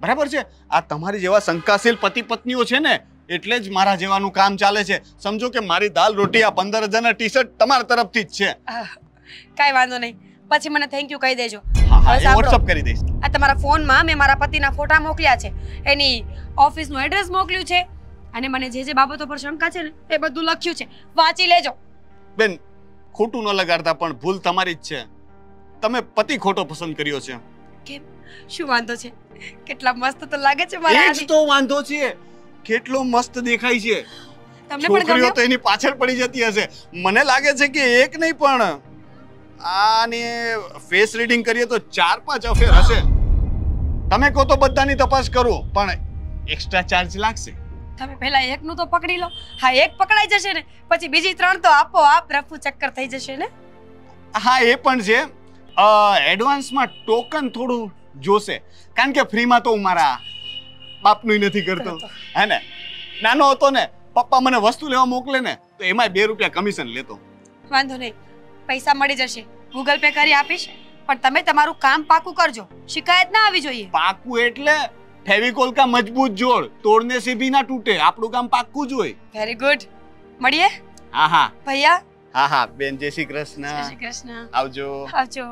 બરાબર છે? આ તમારી જેવા શંકાશીલ પતિ પત્નીઓ છે ને એટલે જ મારા જેવાનું કામ ચાલે છે. સમજો કે મારી દાલ રોટી આ 15,000 ટી-શર્ટ તમારા તરફથી જ છે. કાંઈ વાંધો નહીં, પછી મને થેન્ક યુ કહી દેજો. હા હા, હવે સાંભળો. વોટ્સઅપ કરી દઈશ. આ તમારા ફોનમાં મેં મારા પતિના ફોટા મોકલ્યા છે, એની ઓફિસનું એડ્રેસ મોકલ્યું છે, અને મને જે જે બાબતો પર શંકા છે ને એ બધું લખ્યું છે, વાંચી લેજો. બેન, ખોટું ન લગાડતા, પણ ભૂલ તમારી જ છે. તમે પતિ ખોટો પસંદ કર્યો છે. કેમ, શું વાંધો છે? કેટલા મસ્ત તો લાગે છે મારા એ જ તો વાંધો છે. કેટલો મસ્ત દેખાય છે. તમને પણ છોકરીઓ ગમ્યો? તો એની પાછળ પડી જતી હશે. મને લાગે છે કે એક નહીં પણ આને ફેસ રીડિંગ કરીએ તો 4-5 અફેર હશે. તમે કહો તો બધાની તપાસ કરું, પણ એક્સ્ટ્રા ચાર્જ લાગશે. તમે પહેલા એકનું તો પકડી લો. હા, એક પકડાઈ જશે ને પછી બીજી 3 તો આપોઆપ રફુ ચક્કર થઈ જશે ને. હા, એ પણ છે. એડવાન્સમાં ટોકન થોડું જોશે, કારણ કે ફ્રીમાં તો હું મારા બાપનું નથી કરતો. હે ને, નાનો હતો ને, પપ્પા મને વસ્તુ લેવા મોકલે ને તો એમાં 2 રૂપિયા કમિશન લેતો. વાંધો નહીં, પૈસા મળી જશે, ગૂગલ પે કરી આપીશ, પણ તમે તમારું કામ પાકું કરજો, શિકાયત ના આવી જોઈએ. પાકું એટલે ફેવિકોલ કા મજબૂત જોડ, તોડને से भी ના તૂટે. આપણું કામ પાકું જ હોય. વેરી ગુડ, મળીએ. હા હા ભૈયા, હા હા બેન, જય શ્રી કૃષ્ણ. જય શ્રી કૃષ્ણ. આવજો. આવજો.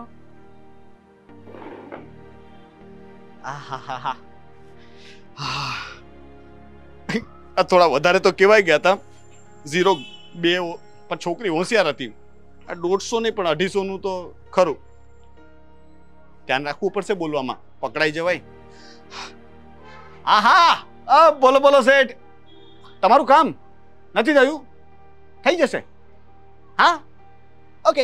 આહાહાહા. આ થોડા વધારે તો કહેવાય ગયા હતા. 0.2 પણ છોકરી હોશિયાર હતી. આ 150 નહીં પણ 250 નું તો ખરું. ધ્યાન રાખવું પડશે બોલવામાં, પકડાઈ જવાય. આહા, બોલો બોલો શેઠ. તમારું કામ નથી થયું? થઈ જશે. હા, ઓકે.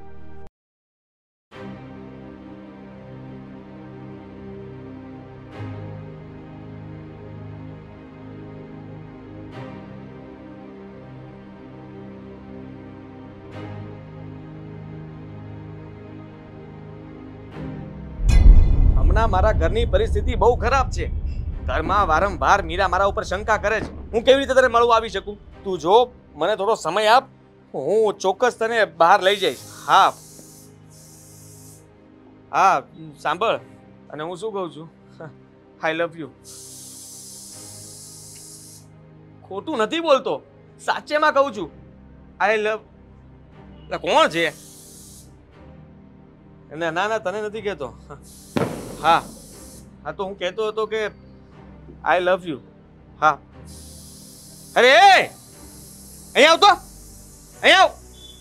હમણાં મારા ઘરની પરિસ્થિતિ બહુ ખરાબ છે. ઘરમાં વારંવાર મીરા મારા ઉપર શંકા કરે છે. હું કેવી રીતે તને મળવા આવી શકું? તું જો મને થોડો સમય આપ, હું ચોક્કસ તને બહાર લઈ જઈશ. હા હા, સાંભળ, અને હું શું કહું છું, આઈ લવ યુ. ખોટું નથી બોલતો, સાચેમાં કહું છું. આઈ લવ. કોણ છે? ના ના, તને નથી કહેતો. હા હા, તો હું કહેતો હતો કે આઈ લવ યુ. હા, અરે અહીંયા આવ તો, અહીંયા આવ.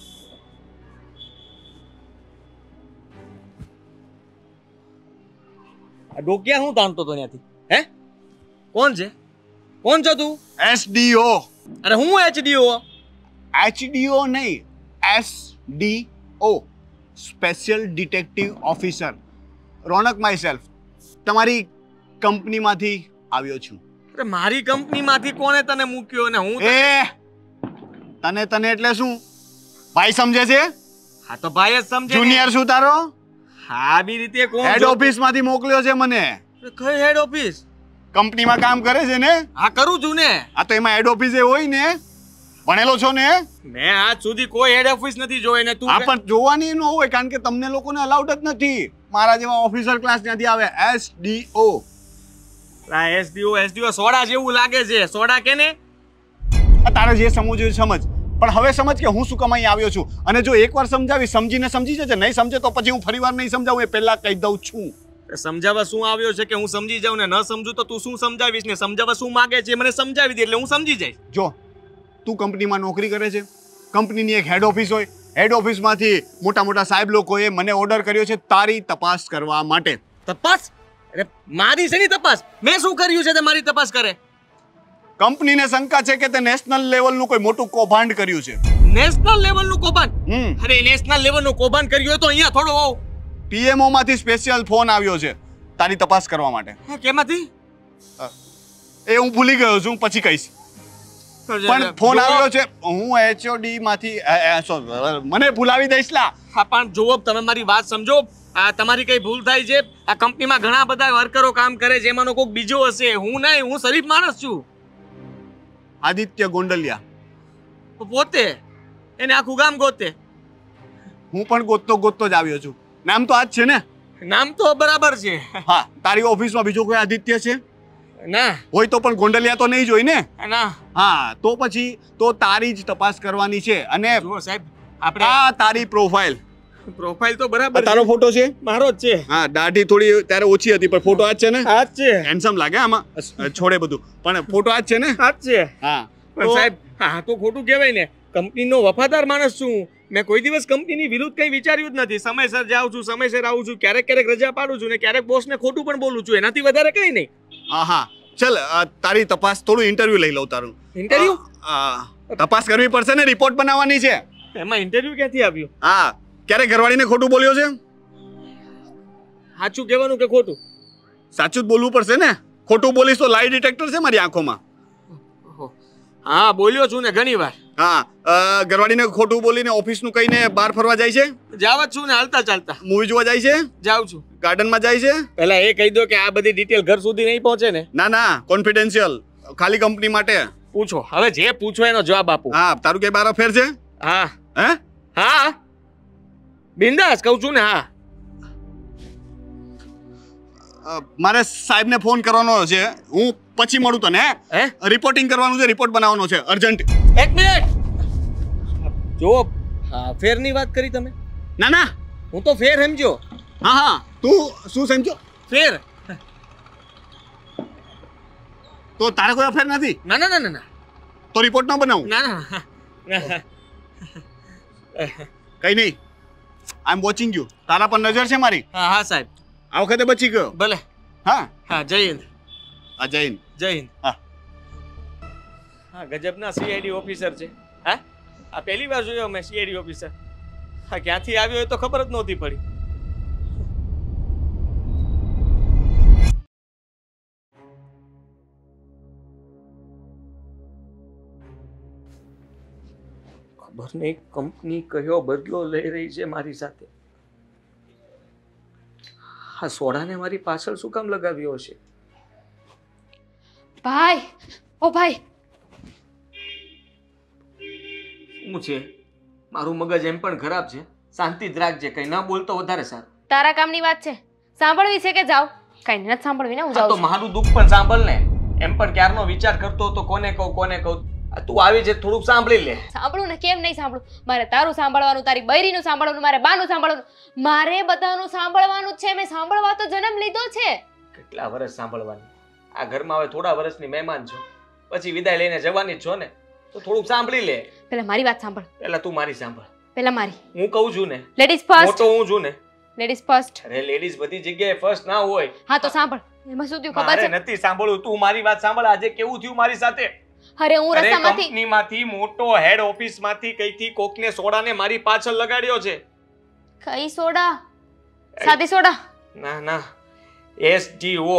આ ડોકિયા હું તાણતો હતો ત્યાંથી? હે, કોણ છે? કોણ છો તું? SDO. અરે હું HDO? HDO નહીં, SDO, special detective officer. Ronak myself. તમારી કંપનીમાંથી આવ્યો છું. અરે મારી કંપનીમાંથી કોણે તને મૂક્યો ને હું? તને એટલે શું? ભાઈ સમજે છે? હા તો ભાઈ જ સમજે. જુનિયર શું તારો? હા, આવી રીતે કોણ? હેડ ઓફિસ માંથી મોકલ્યો છે મને. કઈ હેડ ઓફિસ? કંપનીમાં કામ કરે છે ને? હા, કરું છું ને. આ તો એમાં હેડ ઓફિસ હોય ને. ભણેલો છો ને? મેં આજ સુધી કોઈ હેડ ઓફિસ નથી જોઈ ને તું. આ પણ જોવાની ન હોય, કારણ કે તમને લોકોને અલાઉડ જ નથી. મારા જેવા ઓફિસર ક્લાસ ત્યાંથી આવે. SDO. SDO સોડા જેવું લાગે છે. સોડા કે ને? તારે જે સમજવું છે સમજ, પણ હવે સમજ કે હું શું કમાઈ આવ્યો છું. અને જો એકવાર સમજાવી, સમજીને સમજી જજે. નહીં સમજે તો પછી હું ફરીવાર નહીં સમજાવું, એ પહેલા કહી દઉં છું. સમજાવવા શું આવ્યો છે કે હું સમજી જાઉં ને? ન સમજુ તો તું શું સમજાવીશ? ને સમજાવવા શું માંગે છે મને સમજાવી દે એટલે હું સમજી જઈશ. જો તું કંપનીમાં નોકરી કરે છે, કંપનીની એક હેડ ઓફિસ હોય. હેડ ઓફિસમાંથી મોટા મોટા સાહેબ લોકોએ મને ઓર્ડર કર્યો છે તારી તપાસ કરવા માટે. તપાસ? અરે મારી શેની તપાસ? મેં શું કર્યું છે તે મારી તપાસ કરે? કંપનીને શંકા છે કે તે નેશનલ લેવલનું કોઈ મોટું કૌભાંડ કર્યું છે. નેશનલ લેવલનું કૌભાંડ? અરે નેશનલ લેવલનું કૌભાંડ કર્યું હોય તો અહીંયા થોડો આવ. PMO માંથી સ્પેશિયલ ફોન આવ્યો છે તારી તપાસ કરવા માટે. કેમાંથી? એ હું ભૂલી ગયો છું, પછી કહીશ. પણ ફોન આવ્યો છે. હું HOD માંથી મને ભૂલાવી દઈશ લા. હા પણ જુઓ, તમે મારી વાત સમજો. આ તમારી કઈ ભૂલ થાય છે. આ કંપનીમાં ઘણા બધા વર્કરો કામ કરે છે, એમાંનો કોઈક બીજો હશે. હું નહીં, હું શરીફ માણસ છું. આદિત્ય ગોંડલિયા. પોતે એને આખું ગામ ગોતે. હું પણ ગોતતો જ આવ્યો છું. નામ તો આ જ છે ને? નામ તો બરાબર છે. હા, તારી ઓફિસમાં બીજો કોઈ આદિત્ય છે? ના હોય તો પણ ગોંડલિયા તો નહીં જોઈ ને? ના હા, તો પછી તો તારી જ તપાસ કરવાની છે. અને જુઓ સાહેબ, આપણે આ તારી પ્રોફાઇલ, પ્રોફાઇલ તો બરાબર તારો છે. ફોટો છે? મારો જ છે. હા, દાઢી થોડી ત્યારે ઓછી હતી પણ ફોટો આ જ છે ને? આ જ છે. હેન્ડસમ લાગે આમાં. છોડે બધું, પણ ફોટો આ જ છે ને? આ જ છે. હા, પણ સાહેબ, હા તો ખોટું કહેવાય ને. કંપનીનો વફાદાર માણસ છું. મેં કોઈ દિવસ કંપનીની વિરુદ્ધ કંઈ વિચાર્યું જ નથી. સમયસર જાઉં છું, સમયસર આવું છું, ક્યારેક ક્યારેક રજા પાડું છું ને ક્યારેક બોસને ખોટું પણ બોલું છું. એનાથી વધારે કંઈ નહીં. હા હા, ચલ તારી તપાસ, થોડું ઇન્ટરવ્યુ લઈ લઉં તારું. ઇન્ટરવ્યુ? તપાસ કરવી પડશે ને, રિપોર્ટ બનાવવાની છે. એમાં ઇન્ટરવ્યુ ક્યાંથી આવ્યું? હા, ક્યારે ઘરવાળીને ખોટું બોલ્યો છે? સાચું કહેવાનું કે ખોટું? સાચું જ બોલવું પડશે ને. ખોટું બોલીશ તો લાઈ ડિટેક્ટર છે મારી આંખોમાં. હા, બોલ્યો છું ને ઘણી વાર. હા, ઘરવાળીને ખોટું બોલીને ઓફિસનું કહીને બહાર ફરવા જાય છે? જાવ જ છું ને, હાલતા ચાલતા મૂવી જોવા જાય છે? જાઉં છું. ગાર્ડનમાં જાય છે? પહેલા એ કહી દો કે આ બધી ડિટેલ ઘર સુધી નહીં પહોંચે ને. ના ના, કોન્ફિડેન્શિયલ, ખાલી કંપની માટે. પૂછો, હવે જે પૂછો એનો જવાબ આપો. હા, તારું કઈ બાર અફેર છે? હા હે? હા, બિંદાસ કહું છું ને. હા, મારે સાહેબને ફોન કરવાનો છે. હું પછી મળું તને. હે? રિપોર્ટિંગ કરવાનું છે, રિપોર્ટ બનાવવાનો છે અર્જન્ટ. એક મિનિટ જો. હા, ફેરની વાત કરી તમે. ના ના, હું તો ફેર સમજો. હા હા, તું શું સમજો? ફેર? તો તારે કોઈ અફેર નથી? ના ના ના ના ના તો રિપોર્ટ ના બનાવું? ના ના ના. કઈ નહીં, આઈ એમ વોચિંગ યુ. તારા પર નજર છે મારી. હા હા સાહેબ, આ વખતે બચી ગયો. ભલે. હા હા, જય હિન્દ. આ જૈન. જય હિન્દ. હા. હા, ગજબના સીઆઈડી ઓફિસર છે. હા, આ પહેલી વાર જોયો મેં સીઆઈડી ઓફિસર. હા, ક્યાંથી આવ્યો એ તો ખબર જ નહોતી પડી. ખબર નહીં કંપની કયો બદલો લઈ રહી છે મારી સાથે. હા, સોડાને મારી પાછળ શું કામ લગાવ્યો હશે? ભાઈ, ઓ ભાઈ, શું છે? મારું મગજ એમ પણ ખરાબ છે. શાંતિ જ રાખજે, કઈ ના બોલતો વધારે સારું. તારા કામની વાત છે, સાંભળવી છે કે જાવ? કઈ નથી સાંભળવી ને, હું હા, જાઉં તો છું. મારું દુઃખ પણ સાંભળ ને. એમ પણ ક્યારનો વિચાર કરતો હતો કોને કહું કોને કહું. આ તું આવી છે, થોડુંક સાંભળી લે. સાંભળું ને, કેમ નહીં સાંભળું? મારે તારું સાંભળવાનું, તારી બૈરીનું સાંભળવાનું, મારે બાનું સાંભળવાનું, મારે બધાનું સાંભળવાનું જ છે. મેં સાંભળવા તો જન્મ લીધો છે. કેટલા વર્ષ સાંભળવાની? આ ઘરમાં હવે થોડા વર્ષની મહેમાન છો, પછી વિદાય લઈને જવાની જ છો ને, તો થોડુંક સાંભળી લે. પેલા મારી વાત સાંભળ. પહેલા તું મારી સાંભળ. પેલા મારી. હું કહું છું ને, લેડીઝ ફર્સ્ટ. મોટો હું છું ને. Ladies first. અરે લેડીઝ બધી જગ્યાએ ફર્સ્ટ ના હોય. હા તો સાંભળ. એમાં શું થયું ખબર મારે છે? નથી સાંભળવું, તું મારી વાત સાંભળ. આજે કેવું થયું મારી સાથે? અરે હું અરે રસ્તામાંથી કંપનીમાંથી મોટો હેડ ઓફિસમાંથી કઈથી કોકને સોડાને મારી પાછળ લગાડ્યો છે. કઈ સોડા? સાદી સોડા? ના ના, SDO,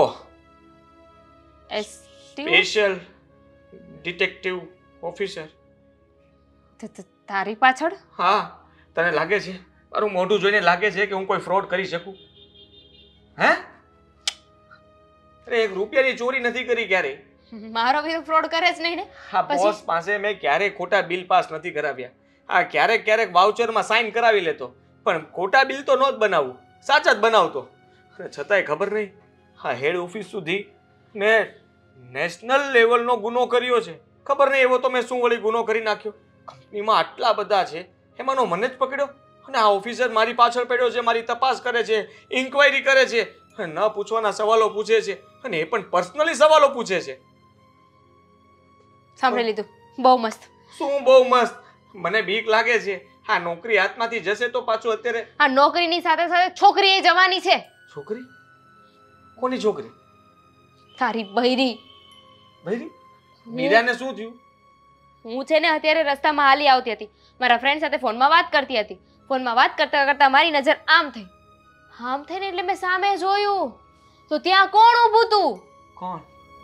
સ્પેશિયલ ડિટેક્ટિવ ઓફિસર. તારી પાછળ? હા, તને લાગે છે મારું મોઢું જોઈને લાગે છે કે હું કોઈ ફ્રોડ કરી શકું? હે? અરે, એક રૂપિયાની ચોરી નથી કરી ક્યારેય. મારો વિરુદ્ધ ફ્રોડ કરે જ નહીં ને. હા, બોસ પાસે મેં ક્યારેય ખોટા બિલ પાસ નથી કરાવ્યા. હા, ક્યારેક ક્યારેક વાઉચરમાં સાઈન કરાવી લેતો, પણ ખોટા બિલ તો નો જ બનાવું, સાચા જ બનાવતો. અને છતાંય ખબર નહીં, હા હેડ ઓફિસ સુધી મેં નેશનલ લેવલનો ગુનો કર્યો છે. ખબર નહીં એવો તો મેં શું વળી ગુનો કરી નાખ્યો. કંપનીમાં આટલા બધા છે, એમાંનો મને જ પકડ્યો અને આ ઓફિસર મારી પાછળ પડ્યો છે, મારી તપાસ કરે છે, ઇન્ક્વાયરી કરે છે, ન પૂછવાના સવાલો પૂછે છે, અને એ પણ પર્સનલી સવાલો પૂછે છે. સાંભળી લીધું. બહુ મસ્ત. શું બહુ મસ્ત? મને બીક લાગે છે આ નોકરી હાથમાંથી જશે તો પાછું અત્યારે. આ નોકરીની સાથે સાથે છોકરી એ જવાની છે. છોકરી? કોની છોકરી? તારી બૈરી. ભાઈ મીરાને શું થયું? હું છે ને અત્યારે રસ્તામાં હાલી આવતી હતી, મારા ફ્રેન્ડ સાથે ફોનમાં વાત કરતી હતી. ફોનમાં વાત કરતા કરતા મારી નજર આમ થઈ. આમ થઈને એટલે મેં સામે જોયું તો ત્યાં કોણ ઊભું હતું? કોણ?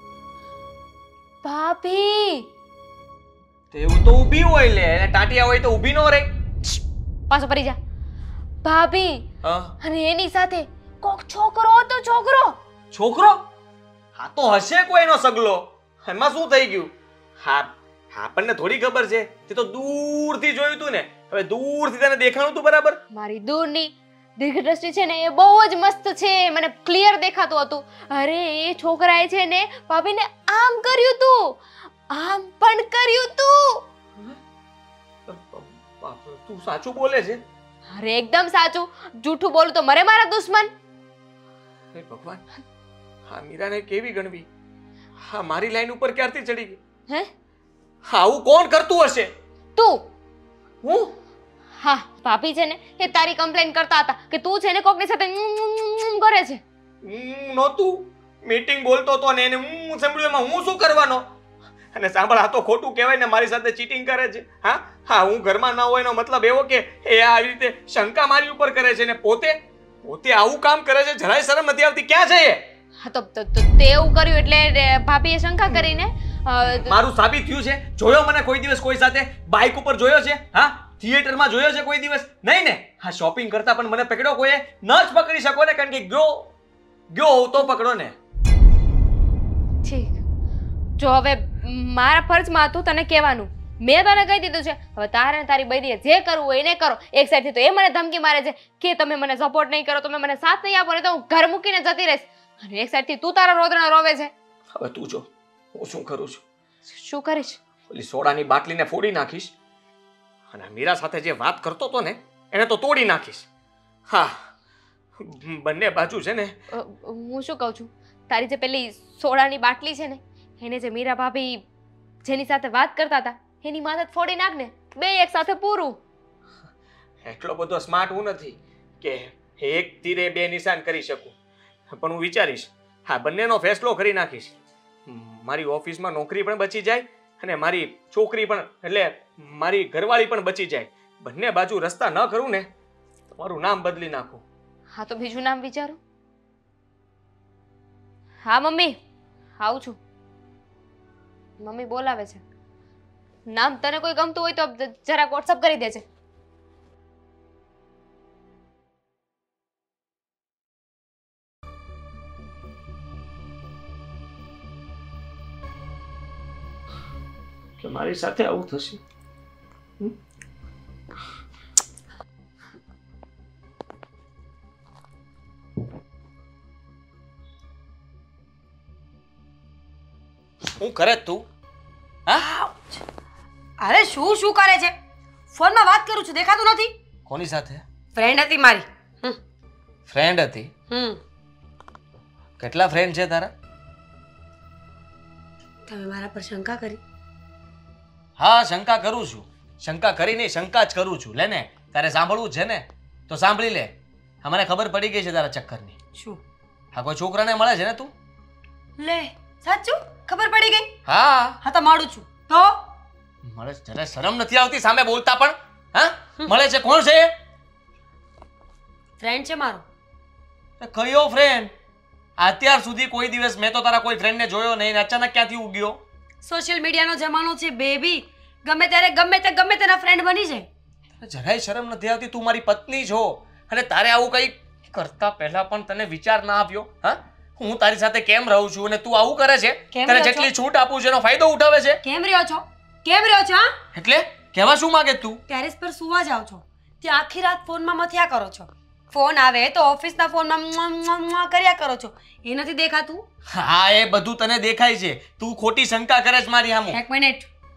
ભાભી. તો એવું તો ઊભી હોય લે, અને ટાટિયા હોય તો ઊભી નો રહે. પાછો ફરી જા. ભાભી. હા. અને એની સાથે કોક છોકરો હતો. છોકરો? છોકરો? હા તો હશે કોઈ એનો સગલો. એમાં શું થઈ ગયું? હા, આપણને થોડી ખબર છે, તે તો દૂરથી જોયું તું ને. હવે દૂરથી તને દેખાણું તું બરાબર. મારી દૂરની દીર્ઘદ્રષ્ટિ છે ને એ બહુ જ મસ્ત છે, મને ક્લિયર દેખાતું હતું. અરે એ છોકરાએ છે ને ભાભીને આમ કર્યું તું, આમ પણ કર્યું તું. તું સાચું બોલે છે? અરે એકદમ સાચું, જૂઠું બોલું તો મરે મારા દુશ્મન. હે ભગવાન, હા મીરાને કેવી ગણવી? હા મારી લાઈન ઉપર ક્યારથી ચડી ગઈ? હે આવું કોણ કરતું હશે? તું? હું? હા ભાભી છે ને એ તારી કમ્પ્લેન કરતા હતા કે તું છે ને કોકની સાથે કરે છે. નહોતું, મીટિંગ બોલતો હતો ને એને હું સાંભળ્યું, એમાં હું શું કરવાનો? અને સાંભળ, આ તો ખોટું કહેવાય ને, મારી સાથે ચીટિંગ કરે છે. હા હા, હું ઘરમાં ન હોય એનો મતલબ એવો કે એ આવી રીતે શંકા મારી ઉપર કરે છે ને પોતે આવું કામ કરે છે, જરાય શરમ નથી આવતી. ક્યાં છે એ? હા તો તે એવું કર્યું એટલે ભાભીએ શંકા કરીને મારું સાબિત થયું છે? જોયો મને કોઈ દિવસ કોઈ સાથે બાઇક ઉપર જોયો છે? હા થિયેટરમાં જોયો છે કોઈ દિવસ? નહીં ને. હા શોપિંગ કરતા પણ મને પકડ્યો કોઈએ ન જ પકડી શકો ને, કારણ કે ગયો હોઉં તો પકડો ને. ઠીક, જો હવે મારા ફરજમાં હતું તને કહેવાનું, મેં તને કહી દીધું છે. હવે તારે ને તારી બૈરીએ જે કરવું હોય એને કરો. એક સાઈડથી તો એ મને ધમકી મારે છે કે તમે મને સપોર્ટ નહીં કરો, તમે મને સાથ નહીં આપો ને તો હું ઘર મૂકીને જતી રહીશ. અને એક સાઈડથી તું તારા રોદણા રોવે છે. હવે તું જો હું શું કરું છું. શું કરીશ? ઓલી સોડાની બાટલીને ફોડી નાખીશ અને મીરા સાથે જે વાત કરતો હતો ને એને તો તોડી નાખીશ. હા બંને બાજુ છે ને. હું શું કહું છું, તારી જે પેલી સોડાની બાટલી છે ને એને જે મીરા ભાભી જેની સાથે વાત કરતા હતા એની માથે ફોડી નાખ ને, બે એક સાથે પૂરું. એટલો બધો સ્માર્ટ હું નથી કે એક તીરે બે નિશાન કરી શકું, પણ હું વિચારીશ. હા બંનેનો ફેસલો કરી નાખીશ. મારી ઓફિસમાં નોકરી પણ બચી જાય અને મારી છોકરી પણ, એટલે મારી ઘરવાળી પણ બચી જાય. બંને બાજુ રસ્તા ન કરું ને તો મારું નામ બદલી નાખું. હા તો બીજું નામ વિચારો. હા મમ્મી આવું છું. મમ્મી બોલાવે છે. નામ તને કોઈ ગમતું હોય તો જરાક વોટ્સઅપ કરી દેજે. કે મારી સાથે આવું થશે? હું કરે તું? હા અરે શું કરે છે? ફોનમાં વાત કરું છું, દેખાતું નથી? કોની સાથે? ફ્રેન્ડ હતી મારી. ફ્રેન્ડ હતી? કેટલા ફ્રેન્ડ છે તારા? તમે મારા પર શંકા કરી? હા શંકા કરું છું. શંકા કરી નહીં, શંકા જ કરું છું. લે ને, તારે સાંભળવું છે ને તો સાંભળી લે. હા મને ખબર પડી ગઈ છે તારા ચક્કરની. શું? હા કોઈ છોકરાને મળે છે ને તું? લે સાચું ખબર પડી ગઈ? હા હા તો મળું છું. તો મળે જરા શરમ નથી આવતી સામે બોલતા પણ? હા મળે છે? કોણ છે? ફ્રેન્ડ છે મારો. કયો ફ્રેન્ડ? અત્યાર સુધી કોઈ દિવસ મેં તો તારા કોઈ ફ્રેન્ડને જોયો નહીં, અચાનક ક્યાંથી ઉગ્યો? સોશિયલ મીડિયાનો જમાનો છે બેબી, ગમે ત્યારે ગમે તેના ફ્રેન્ડ બની જાય. જરાય શરમ નથી આવતી? તું મારી પત્ની છો અને તારે આવું કંઈ કરતા પહેલા પણ તને વિચાર ના આવ્યો? હા હું તારી સાથે કેમ રહું છું અને તું આવું કરે છે? તને જેટલી છૂટ આપું છું એનો ફાયદો ઉઠાવે છે. કેમ રહ્યો છો? કેમ રહ્યો છો? એટલે કહેવા શું માંગે તું? ટેરેસ પર સુવા જાવ છો, ત્યાં આખી રાત ફોનમાં મથ્યા કરો છો. ફોન આવે તો ઓફિસના ફોનમાં કર્યા કરો છો, એ નથી દેખાતું? હા એ બધું તને દેખાય છે. તું ખોટી શંકા કરે છે મારી સામે. એક મિનિટ.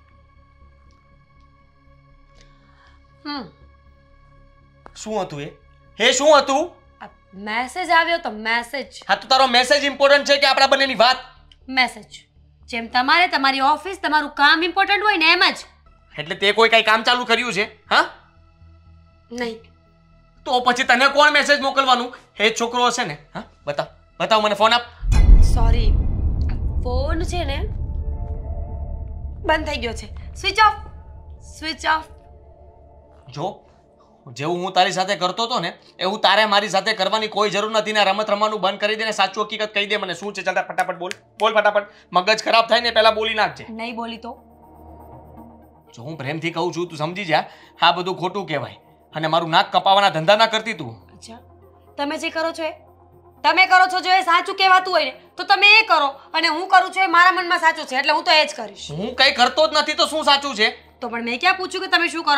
શું હતું એ? શું હતું? મેસેજ આવ્યો તો મેસેજ. હા તો તારો મેસેજ ઇમ્પોર્ટન્ટ છે કે આપણા બંનેની વાત? મેસેજ જેમ તમારે તમારી ઓફિસ તમારું કામ ઇમ્પોર્ટન્ટ હોય ને એમ જ. એટલે તે કોઈ કઈ કામ ચાલુ કર્યું છે? હા નહીં તો પછી તને કોણ મેસેજ મોકલવાનું? એ છોકરો હશે ને? હા બતાવ મને ફોન આપ. સોરી ફોન છે ને બંધ થઈ ગયો છે. Switch off. જો જેવું હું તારી સાથે કરતો હતો ને એવું તારે મારી સાથે કરવાની કોઈ જરૂર નથી ને. રમત રમવાનું બંધ કરી દે ને સાચું હકીકત કહી દે મને. શું છે? ચાલ ફટાફટ બોલ ફટાફટ. મગજ ખરાબ થાય ને પહેલા બોલી નાખજે. નહીં બોલી તો? જો હું પ્રેમથી કહું છું તું સમજી જા. આ બધું ખોટું કહેવાય અને મારું નાક કપાવવાના ધંધા ના કરતી તું. અચ્છા તમે જે કરો છો એ તમે કરો છો, જો એ સાચું કહેવાતું હોય ને તો તમે એ કરો, અને હું કરું છું એ મારા મનમાં સાચું છે એટલે હું તો એ જ કરીશ. હું કઈ કરતો જ નથી તો શું સાચું છે? તો પણ મેં ક્યાં પૂછ્યું કે તમે શું કરો છો?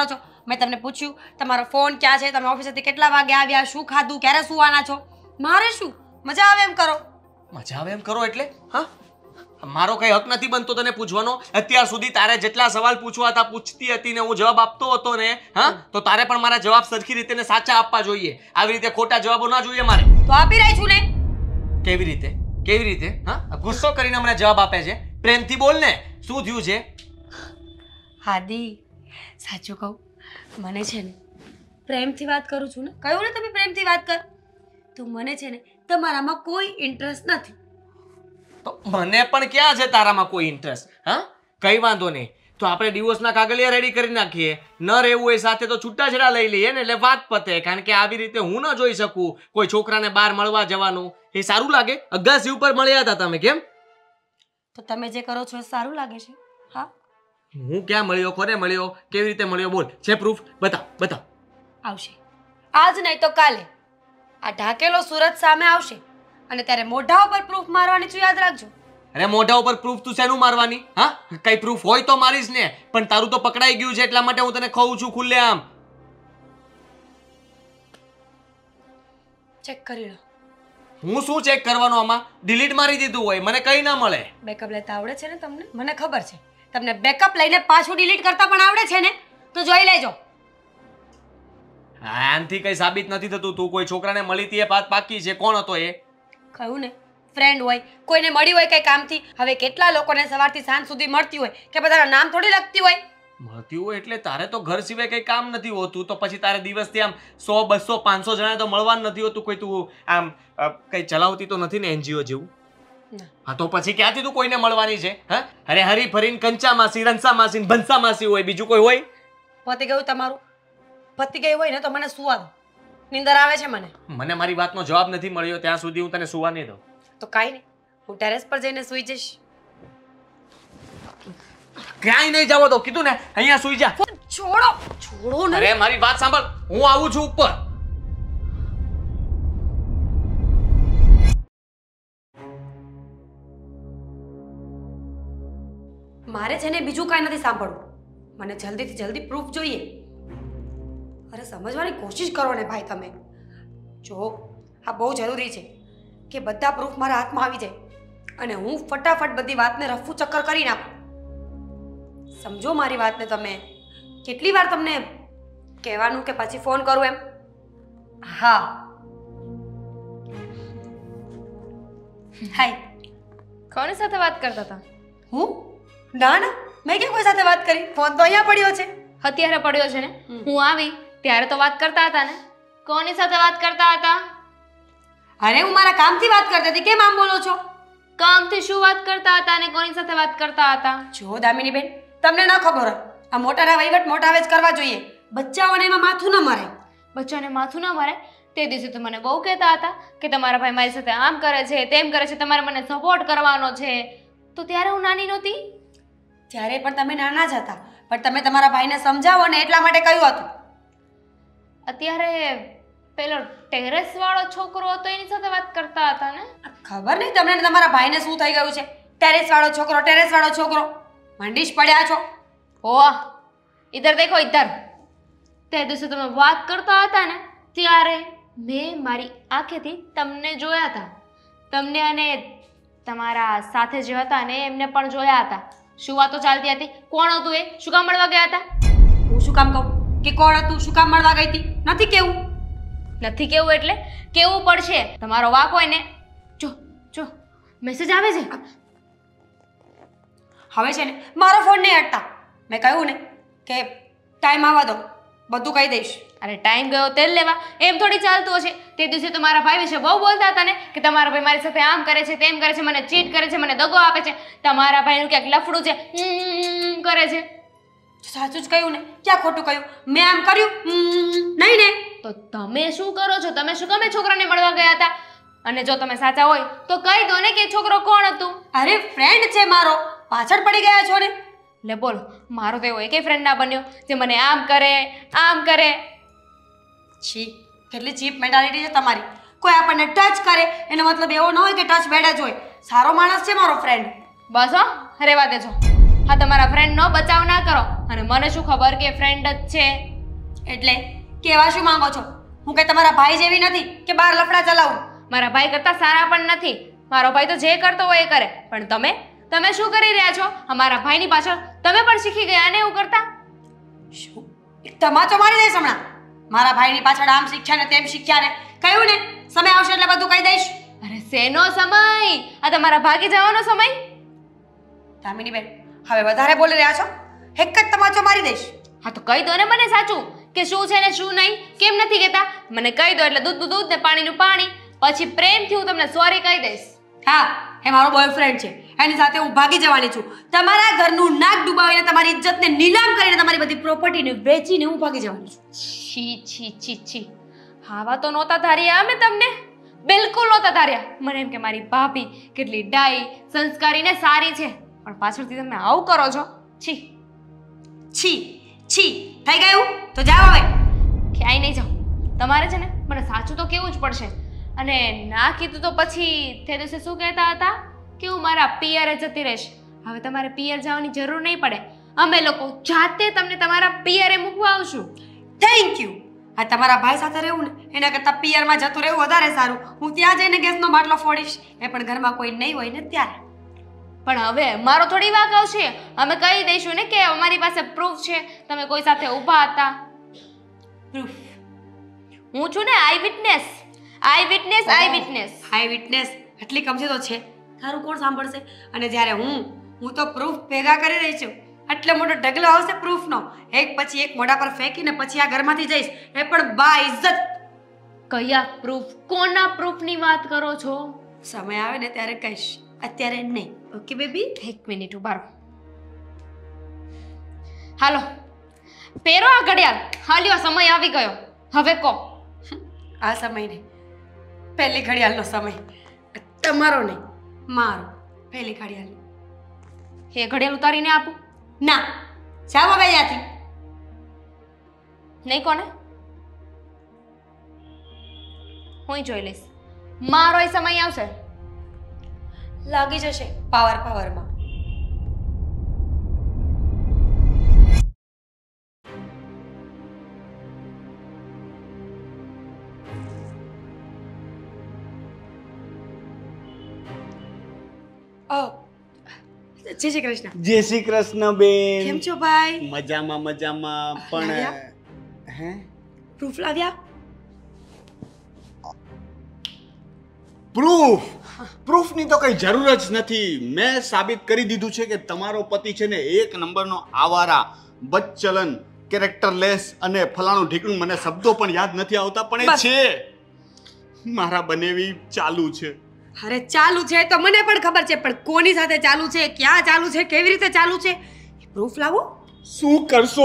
મેં તમને પૂછ્યું તમારો ફોન ક્યાં છે, તમે ઓફિસેથી કેટલા વાગે આવ્યા, શું ખાધું, ક્યારે સુવાના છો? મારે શું મજા આવે એમ કરો. મજા આવે એમ કરો એટલે? હા, મારો કઈ હક નથી બનતો તને પૂછવાનો? અત્યાર સુધી તારે જેટલા સવાલ પૂછવા હતા પૂછતી હતી ને હું જવાબ આપતો હતો ને, હા, તો તારે પણ મારા જવાબ સરખી રીતે ને સાચા આપવા જોઈએ. આવી રીતે ખોટા જવાબો ના જોઈએ મારે. તો આપી રહી છું ને. કેવી રીતે? કેવી રીતે? હા, ગુસ્સો કરીને મને જવાબ આપે છે? પ્રેમથી બોલ ને, શું થયું છે? હાદી, સાચું કહું, મને છે ને પ્રેમથી વાત કરું છું ને. કહ્યું ને તમે પ્રેમથી વાત કર. તો મને છે ને તમારામાં કોઈ ઇન્ટરેસ્ટ નથી. તો મને પણ ક્યાં છે તારામાં કોઈ ઇન્ટરેસ્ટ? હા, કઈ વાંધો નહીં, તો આપણે ડિવોર્સના કાગળિયા રેડી કરી નાખીએ. ન રહેવું હોય સાથે તો છૂટાછેડા લઈ લઈએ ને, એટલે વાત પતે. કારણ કે આવી રીતે હું ન જોઈ શકું કોઈ છોકરાને બહાર મળવા જવાનું. એ સારું લાગે? અગાસી ઉપર મળ્યા હતા તમે, કેમ? તો તમે જે કરો છો એ સારું લાગે છે? હા, હું ક્યાં મળ્યો, કોને મળ્યો, કેવી રીતે મળ્યો? બોલ, છે પ્રૂફ? બતાવ બતાવ. આવશે. આજ નહીં તો કાલે આ ઢાકેલો સુરત સામે આવશે અને ત્યારે મોઢા ઉપર પ્રૂફ મારવાની છે, યાદ રાખજો. અરે મોઢા ઉપર પ્રૂફ તું શેનું મારવાની? હા, કઈ પ્રૂફ હોય તો મારીશ ને, પણ તારું તો પકડાઈ ગયું છે એટલા માટે હું તને કહું છું ખુલ્લે આમ. ચેક કરી લો. હું શું ચેક કરવાનો આમાં? ડિલીટ મારી દીધું હોય, મને કઈ ના મળે. બેકઅપ લેતા આવડે છે ને તમને? મને ખબર છે તમને બેકઅપ લઈને પાછું ડિલીટ કરતા પણ આવડે છે ને, તો જોઈ લેજો. આનથી કઈ સાબિત નથી થતું. તું કોઈ છોકરાને મળી હતી એ વાત પાકી છે. કોણ હતો એ? કહ્યું ને, ફ્રેન્ડ હોય, કોઈને મળી હોય કઈ કામથી. હવે કેટલા લોકોને સવારથી સાંજ સુધી મળતી હોય કે બધાના નામ થોડી લખતી હોય. મળતી હોય એટલે તારે તો ઘર સિવાય કઈ કામ નથી હોતું, તો પછી તારે દિવસથી આમ 100 200 500 જણા તો મળવાનું નથી હોતું. કોઈ તું આમ કઈ ચલાવતી તો નથી ને એનજીઓ જેવું? હા, તો પછી ક્યાંથી તું કોઈને મળવાની છે? હા, અરે હરી ફરીને કંચા માસી, રંસા માસી, ભંસા માસી હોય, બીજું કોઈ હોય? પતી ગયું તમારું? પતી ગયું હોય ને તો મને સુવા દો. નીંદર આવે છે મને. મને મારી વાતનો જવાબ નથી મળ્યો ત્યાં સુધી હું તને સુવા નહીં દઉં. તો કાંઈ નહીં, હું ટેરેસ પર જઈને સૂઈ જઈશ. ક્યાંય નહીં જાવ તો કીધું ને, અહીંયા સુઈ જા. છોડો, છોડો ને. અરે મારી વાત સાંભળ, હું આવું છું ઉપર. મારે છે ને બીજું કાંઈ નથી સાંભળવું. મને જલ્દીથી જલ્દી પ્રૂફ જોઈએ. અરે સમજવાની કોશિશ કરો ને ભાઈ તમે. જો આ બહુ જરૂરી છે કે બધા પ્રૂફ મારા હાથમાં આવી જાય અને હું ફટાફટ બધી વાતને રફુ ચક્કર કરી નાખું. સમજો મારી વાતને તમે. કેટલી વાર તમને કહેવાનું કે પછી ફોન કરું એમ? હા, હાય. કોની સાથે વાત કરતા હતા? હું? ના ના, મેં ક્યાં કોઈ સાથે વાત કરી? ફોન તો અહીંયા પડ્યો છે. અત્યારે પડ્યો છે ને? હું આવી ત્યારે તો વાત કરતા હતા ને? કોની સાથે વાત કરતા હતા? અરે હું મારા કામથી વાત કરતી હતી. કેમ આમ બોલો છો? કામથી શું વાત કરતા હતા અને કોની સાથે વાત કરતા હતા? જો દામિની બેન, તમને ન ખબર હોય, આ મોટાના વહીવટ મોટા જ કરવા જોઈએ. બચ્ચાઓને એમાં માથું ન મરે. બચ્ચાને માથું ન મારે? તે દિવસે તો મને બહુ કહેતા હતા કે તમારા ભાઈ મારી સાથે આમ કરે છે, તેમ કરે છે, તમારે મને સપોર્ટ કરવાનો છે. તો ત્યારે હું નાની નહોતી? ત્યારે પણ તમે નાના જ હતા, પણ તમે તમારા ભાઈને સમજાવો ને એટલા માટે કહ્યું હતું. અત્યારે પેલો ટેરેસ વાળો છોકરો હતો એની સાથે વાત કરતા હતા ને? ખબર નહીં તમને ને તમારા ભાઈને શું થઈ ગયું છે. ટેરેસ વાળો છોકરો, ટેરેસ વાળો છોકરો મંડીશ પડ્યા છો. ઓ ઇધર દેખો ઇધર. તે દિવસે તમે વાત કરતા હતા ને ત્યારે મેં મારી આંખેથી તમને જોયા હતા. તમને અને તમારા સાથે જે હતા ને એમને પણ જોયા હતા. શું વાતો ચાલતી હતી? કોણ હતું એ? શું કામ મળવા ગયા હતા? હું શું કામ કહું કે કોણ હતું, શું કામ મળવા ગઈ હતી? નથી કેવું? નથી કેવું એટલે કેવું પડશે. તમારો વાક હોય ને. જો જો મેસેજ આવે છે. હવે છે ને મારો ફોન નહીં હટતા. મેં કહ્યું ને કે ટાઈમ આવવા દો, બધું કહી દઈશ. અરે ટાઈમ ગયો તેલ લેવા એમ થોડી ચાલતું હશે. તે દિવસે તો મારા ભાઈ વિશે બહુ બોલતા હતા ને કે તમારા ભાઈ મારી સાથે આમ કરે છે, તેમ કરે છે, મને ચીટ કરે છે, મને દગો આપે છે, તમારા ભાઈનું ક્યાંક લફડું છે, કરે છે. સાચું જ કહ્યું ને? ક્યાં ખોટું કહ્યું? મેં આમ કર્યું નહીં ને? તો તમે શું કરો છો? તમે શું ગમે છોકરાને મળવા ગયા હતા? અને જો તમે સાચા હોય તો કહી દો ને કે છોકરો કોણ હતું? અરે ફ્રેન્ડ છે મારો. પાછળ પડી ગયા છો ને? લે બોલો, મારો તો એવો એકેય ફ્રેન્ડ ના બન્યો જે મને આમ કરે આમ કરે. છી, કેટલી ચીપ મેન્ટાલિટી છે તમારી. કોઈ આપણને ટચ કરે એનો મતલબ એવો ન હોય કે ટચ બેડ જ હોય. સારો માણસ છે મારો ફ્રેન્ડ. બસ હો, રહેવા દેજો. હા, તમારા ફ્રેન્ડનો બચાવ ના કરો. અને મને શું ખબર કે ફ્રેન્ડ જ છે? એટલે કેવા શું માંગો છો? હું કે તમારા ભાઈ જેવી નથી કે બાર લફડા ચલાવું. મારા ભાઈ કરતા સારા પણ નથી. મારો ભાઈ તો જે કરતો હોય એ કરે. પણ તમે શું કરી રહ્યા છો? અમારા ભાઈની પાછળ તમે પણ શીખી ગયા ને એવું કરતા? શું એક તમાચો મારી દઈશ હમણાં? મારા ભાઈની પાછળ આમ શીખ્યા ને તેમ શીખ્યા ને કહ્યું ને સમય આવશે એટલે બધું કહી દઈશ. અરે શેનો સમય? આ તમારા ભાગી જવાનો સમય. દામિની બેન હવે વધારે બોલી રહ્યા છો. એક જ તમાચો મારી દઈશ. હા તો કહી દો ને મને સાચું કે શું છે ને શું નહીં. કેમ નથી કહેતા? મને કહી દો એટલે દૂધનું દૂધ ને પાણીનું પાણી. પછી પ્રેમથી હું તમને સોરી કહી દઈશ. હા એ મારો બોયફ્રેન્ડ છે. એની સાથે હું ભાગી જવાની છું. તમારા ઘરનું નાક ડુબાવીને તમારી ઇજ્જતને નીલામ કરીને તમારી બધી પ્રોપર્ટીને વેચીને હું ભાગી જવાની છું. છી છી છી છી. આવા તો નહોતા ધાર્યા અમે તમને. બિલકુલ નહોતા ધાર્યા. મને એમ કે મારી ભાભી કેટલી ડાઈ સંસ્કારી ને સારી છે, પણ પાછળથી તમે આવું કરો છો. છી છી છી થઈ ગયું તો જાઓ હવે. ક્યાંય નહીં જાઓ. તમારે છે ને મને સાચું તો કેવું જ પડશે. અને ના કીધું તો પછી તે દિવસે શું કહેતા હતા કે હું મારા પિયરે જતી રહીશ. હવે તમારે પિયર જવાની જરૂર નહીં પડે. અમે લોકો જાતે તમને તમારા પિયરે મૂકવા આવશું. Thank you. આ તમારા ભાઈ સાથે રહેવું ને એના કરતાં પિયરમાં જતું રહેવું વધારે સારું. હું ત્યાં જઈને ગેસનો બાટલો ફોડીશ. એ પણ ઘરમાં કોઈ નહીં હોય ને ત્યારે. પણ હવે મારો થોડી વાક આવશે. અમે કહી દઈશું ને કે અમારી પાસે પ્રૂફ છે તમે કોઈ સાથે ઊભા હતા. પ્રૂફ? હું છું ને eye witness. Eye witness. Eye witness એટલી કમજોર તો છે. તારું કોણ સાંભળશે? અને જ્યારે હું તો પ્રૂફ ભેગા કરી રહી છું. એટલે મોટો ઢગલો આવશે પ્રૂફનો. એક પછી એક મોઢા પર ફેંકીને પછી આ ઘરમાંથી જઈશ. એ પણ બા ઇજ્જત. કયા પ્રૂફ? કોના પ્રૂફની વાત કરો છો? સમય આવે ને ત્યારે કહીશ, અત્યારે નહીં. Okay baby? એક મિનિટ ઉભા રહો. હાલો પહેરો આ ઘડિયાળ. હાલ્યો સમય આવી ગયો. હવે કહો. આ સમય નહીં, પહેલી ઘડિયાળનો સમય. તમારો નહીં, મારો. પહેલી ઘડિયાળ. એ ઘડિયાળ ઉતારીને આપું? ના, જાઓ હવે અહીંયાથી. નહીં કોને? હું જોઈ લઈશ. મારો એ સમય આવશે. લાગી જશે પાવરમાં. જય શ્રી કૃષ્ણ. જય શ્રી કૃષ્ણ બેન. કેમ છો ભાઈ? મજામાં પણ હે પ્રૂફ લાવ્યા? પ્રૂફની તો કઈ જરૂર જ નથી. મેં સાબિત કરી દીધું છે કે તમારો પતિ છે ને એક નંબરનો આવારા, બદચલન, કેરેક્ટરલેસ અને ફલાણું ઢીકણું. મને શબ્દો પણ યાદ નથી આવતા, પણ એ છે મારા બનેવી ચાલુ છે. અરે ચાલુ છે તો મને પણ ખબર છે, પણ કોની સાથે ચાલુ છે, ક્યાં ચાલુ છે, કેવી રીતે ચાલુ છે, પ્રૂફ લાવો. શું કરશો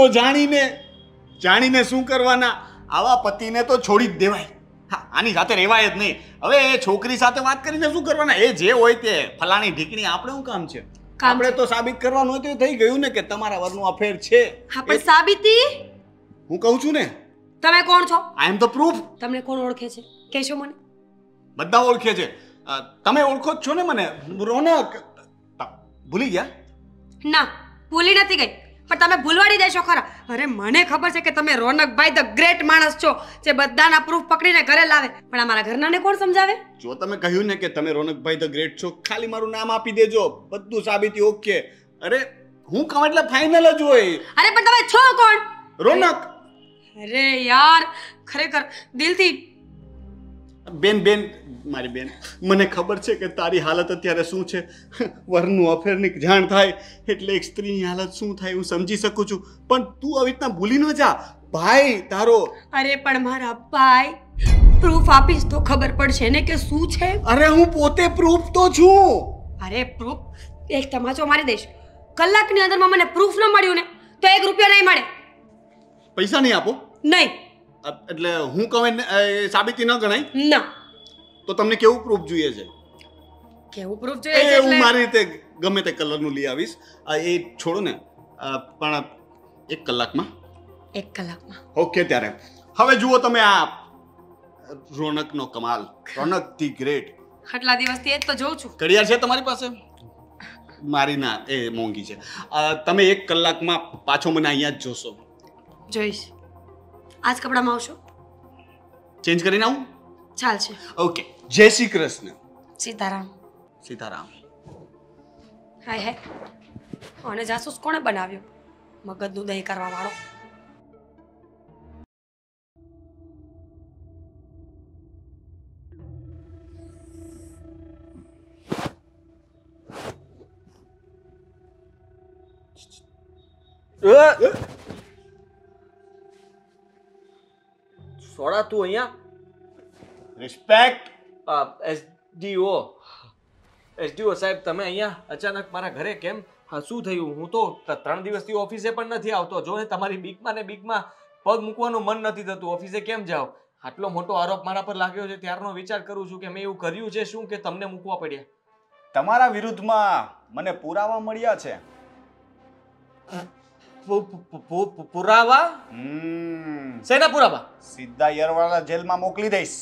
જાણીને શું કરવાના? આવા પતિને તો છોડી જ દેવાય. હા, આની સાથે રહેવાય જ નહીં. હવે એ છોકરી સાથે વાત કરીને શું કરવાના? એ જે હોય તે ફલાણી ઢીકણી. આપણે શું કામ છે? આપણે તો સાબિત કરવાનું હતું. થઈ ગયું ને કે તમારા વરનું અફેર છે. હા, પણ સાબિતી હું કહું છું ને. તમે કોણ છો? I am the proof. તમને કોણ ઓળખે છે કહેશો મને? બધા ઓળખે છે. તમે ઓળખો જ છો ને મને. રોનક. ભૂલી ગયા? ના, ભૂલી નથી ગઈ, પણ તમે ભૂલવાડી દેશો ખરા. અરે મને ખબર છે કે તમે રોનકભાઈ ધ ગ્રેટ માણસ છો, જે બધાના પ્રૂફ પકડીને ઘરે લાવે. પણ અમારા ઘરનાને કોણ સમજાવે? જો તમે કહ્યું ને કે તમે રોનકભાઈ ધ ગ્રેટ છો, ખાલી મારું નામ આપી દેજો, બધું સાબિતી ઓકે. અરે હું કહું એટલે ફાઇનલ જ હોય. અરે પણ તમે છો કોણ? રોનક. અરે યાર, ખરેખર દિલથી. બેન મારી બેન, મને ખબર છે કે તારી હાલત અત્યારે શું છે. વરનું અફેરની જાણ થાય એટલે એક સ્ત્રીની હાલત શું થાય હું સમજી શકું છું, પણ તું આવી રીતના ભૂલી ન જા. ભાઈ તારો. અરે પણ મારા ભાઈ, પ્રૂફ આપીશ તો ખબર પડશે ને કે શું છે. અરે હું પોતે પ્રૂફ તો છું. અરે પ્રૂફ એક તમાચો મારી દઈશ. કલાકની અંદરમાં મને પ્રૂફ ન મળ્યું ને તો 1 રૂપિયા નહીં મળે. પૈસા નહીં આપો? નહીં. એટલે હું કહું સાબિતી ન ગણાય? ના. તો તમને કેવું પ્રૂફ જોઈએ છે? કેવું પ્રૂફ જોઈએ છે? હું મારી રીતે ગમે તે કલરનું લઈ આવીશ. એ છોડો ને, પણ 1 કલાકમાં. 1 કલાકમાં ઓકે. ત્યારે હવે જુઓ તમે આ રોનકનો કમાલ. Ronak the great. આટલા દિવસથી એ જ તો જોઉં છું. ઘડિયાળ છે તમારી પાસે? મારી ના, એ મોંઘી છે. તમે 1 કલાકમાં પાછો મને અહીંયા જ જોશો. જોઈશ. આજ કપડામાં આવશો? ચેન્જ કરીને આવું? ચાલશે. ઓકે. જય શ્રી કૃષ્ણ. સીતારામ. સીતારામ. હાય હાય. અને જાસૂસ કોણે બનાવ્યો? મગજનું દહીં કરવા વાળો. સોડા તું અહીંયા? રિસ્પેક્ટ. એસડીઓ સાહેબ, તમે અહીંયા અચાનક મારા ઘરે કેમ? હા, શું થયું? હું તો 3 દિવસથી ઓફિસે પણ નથી આવતો. જો ને તમારી બીકમાં ને બીકમાં પગ મૂકવાનું મન નથી થતું. ઓફિસે કેમ જાઓ? આટલો મોટો આરોપ મારા પર લાગ્યો છે ત્યારનો વિચાર કરું છું કે મેં એવું કર્યું છે શું કે તમને મૂકવા પડ્યા? તમારા વિરુદ્ધમાં મને પુરાવા મળ્યા છે. પુરાવા? શેના પુરાવા? સીધા યરવાડા જેલમાં મોકલી દઈશ.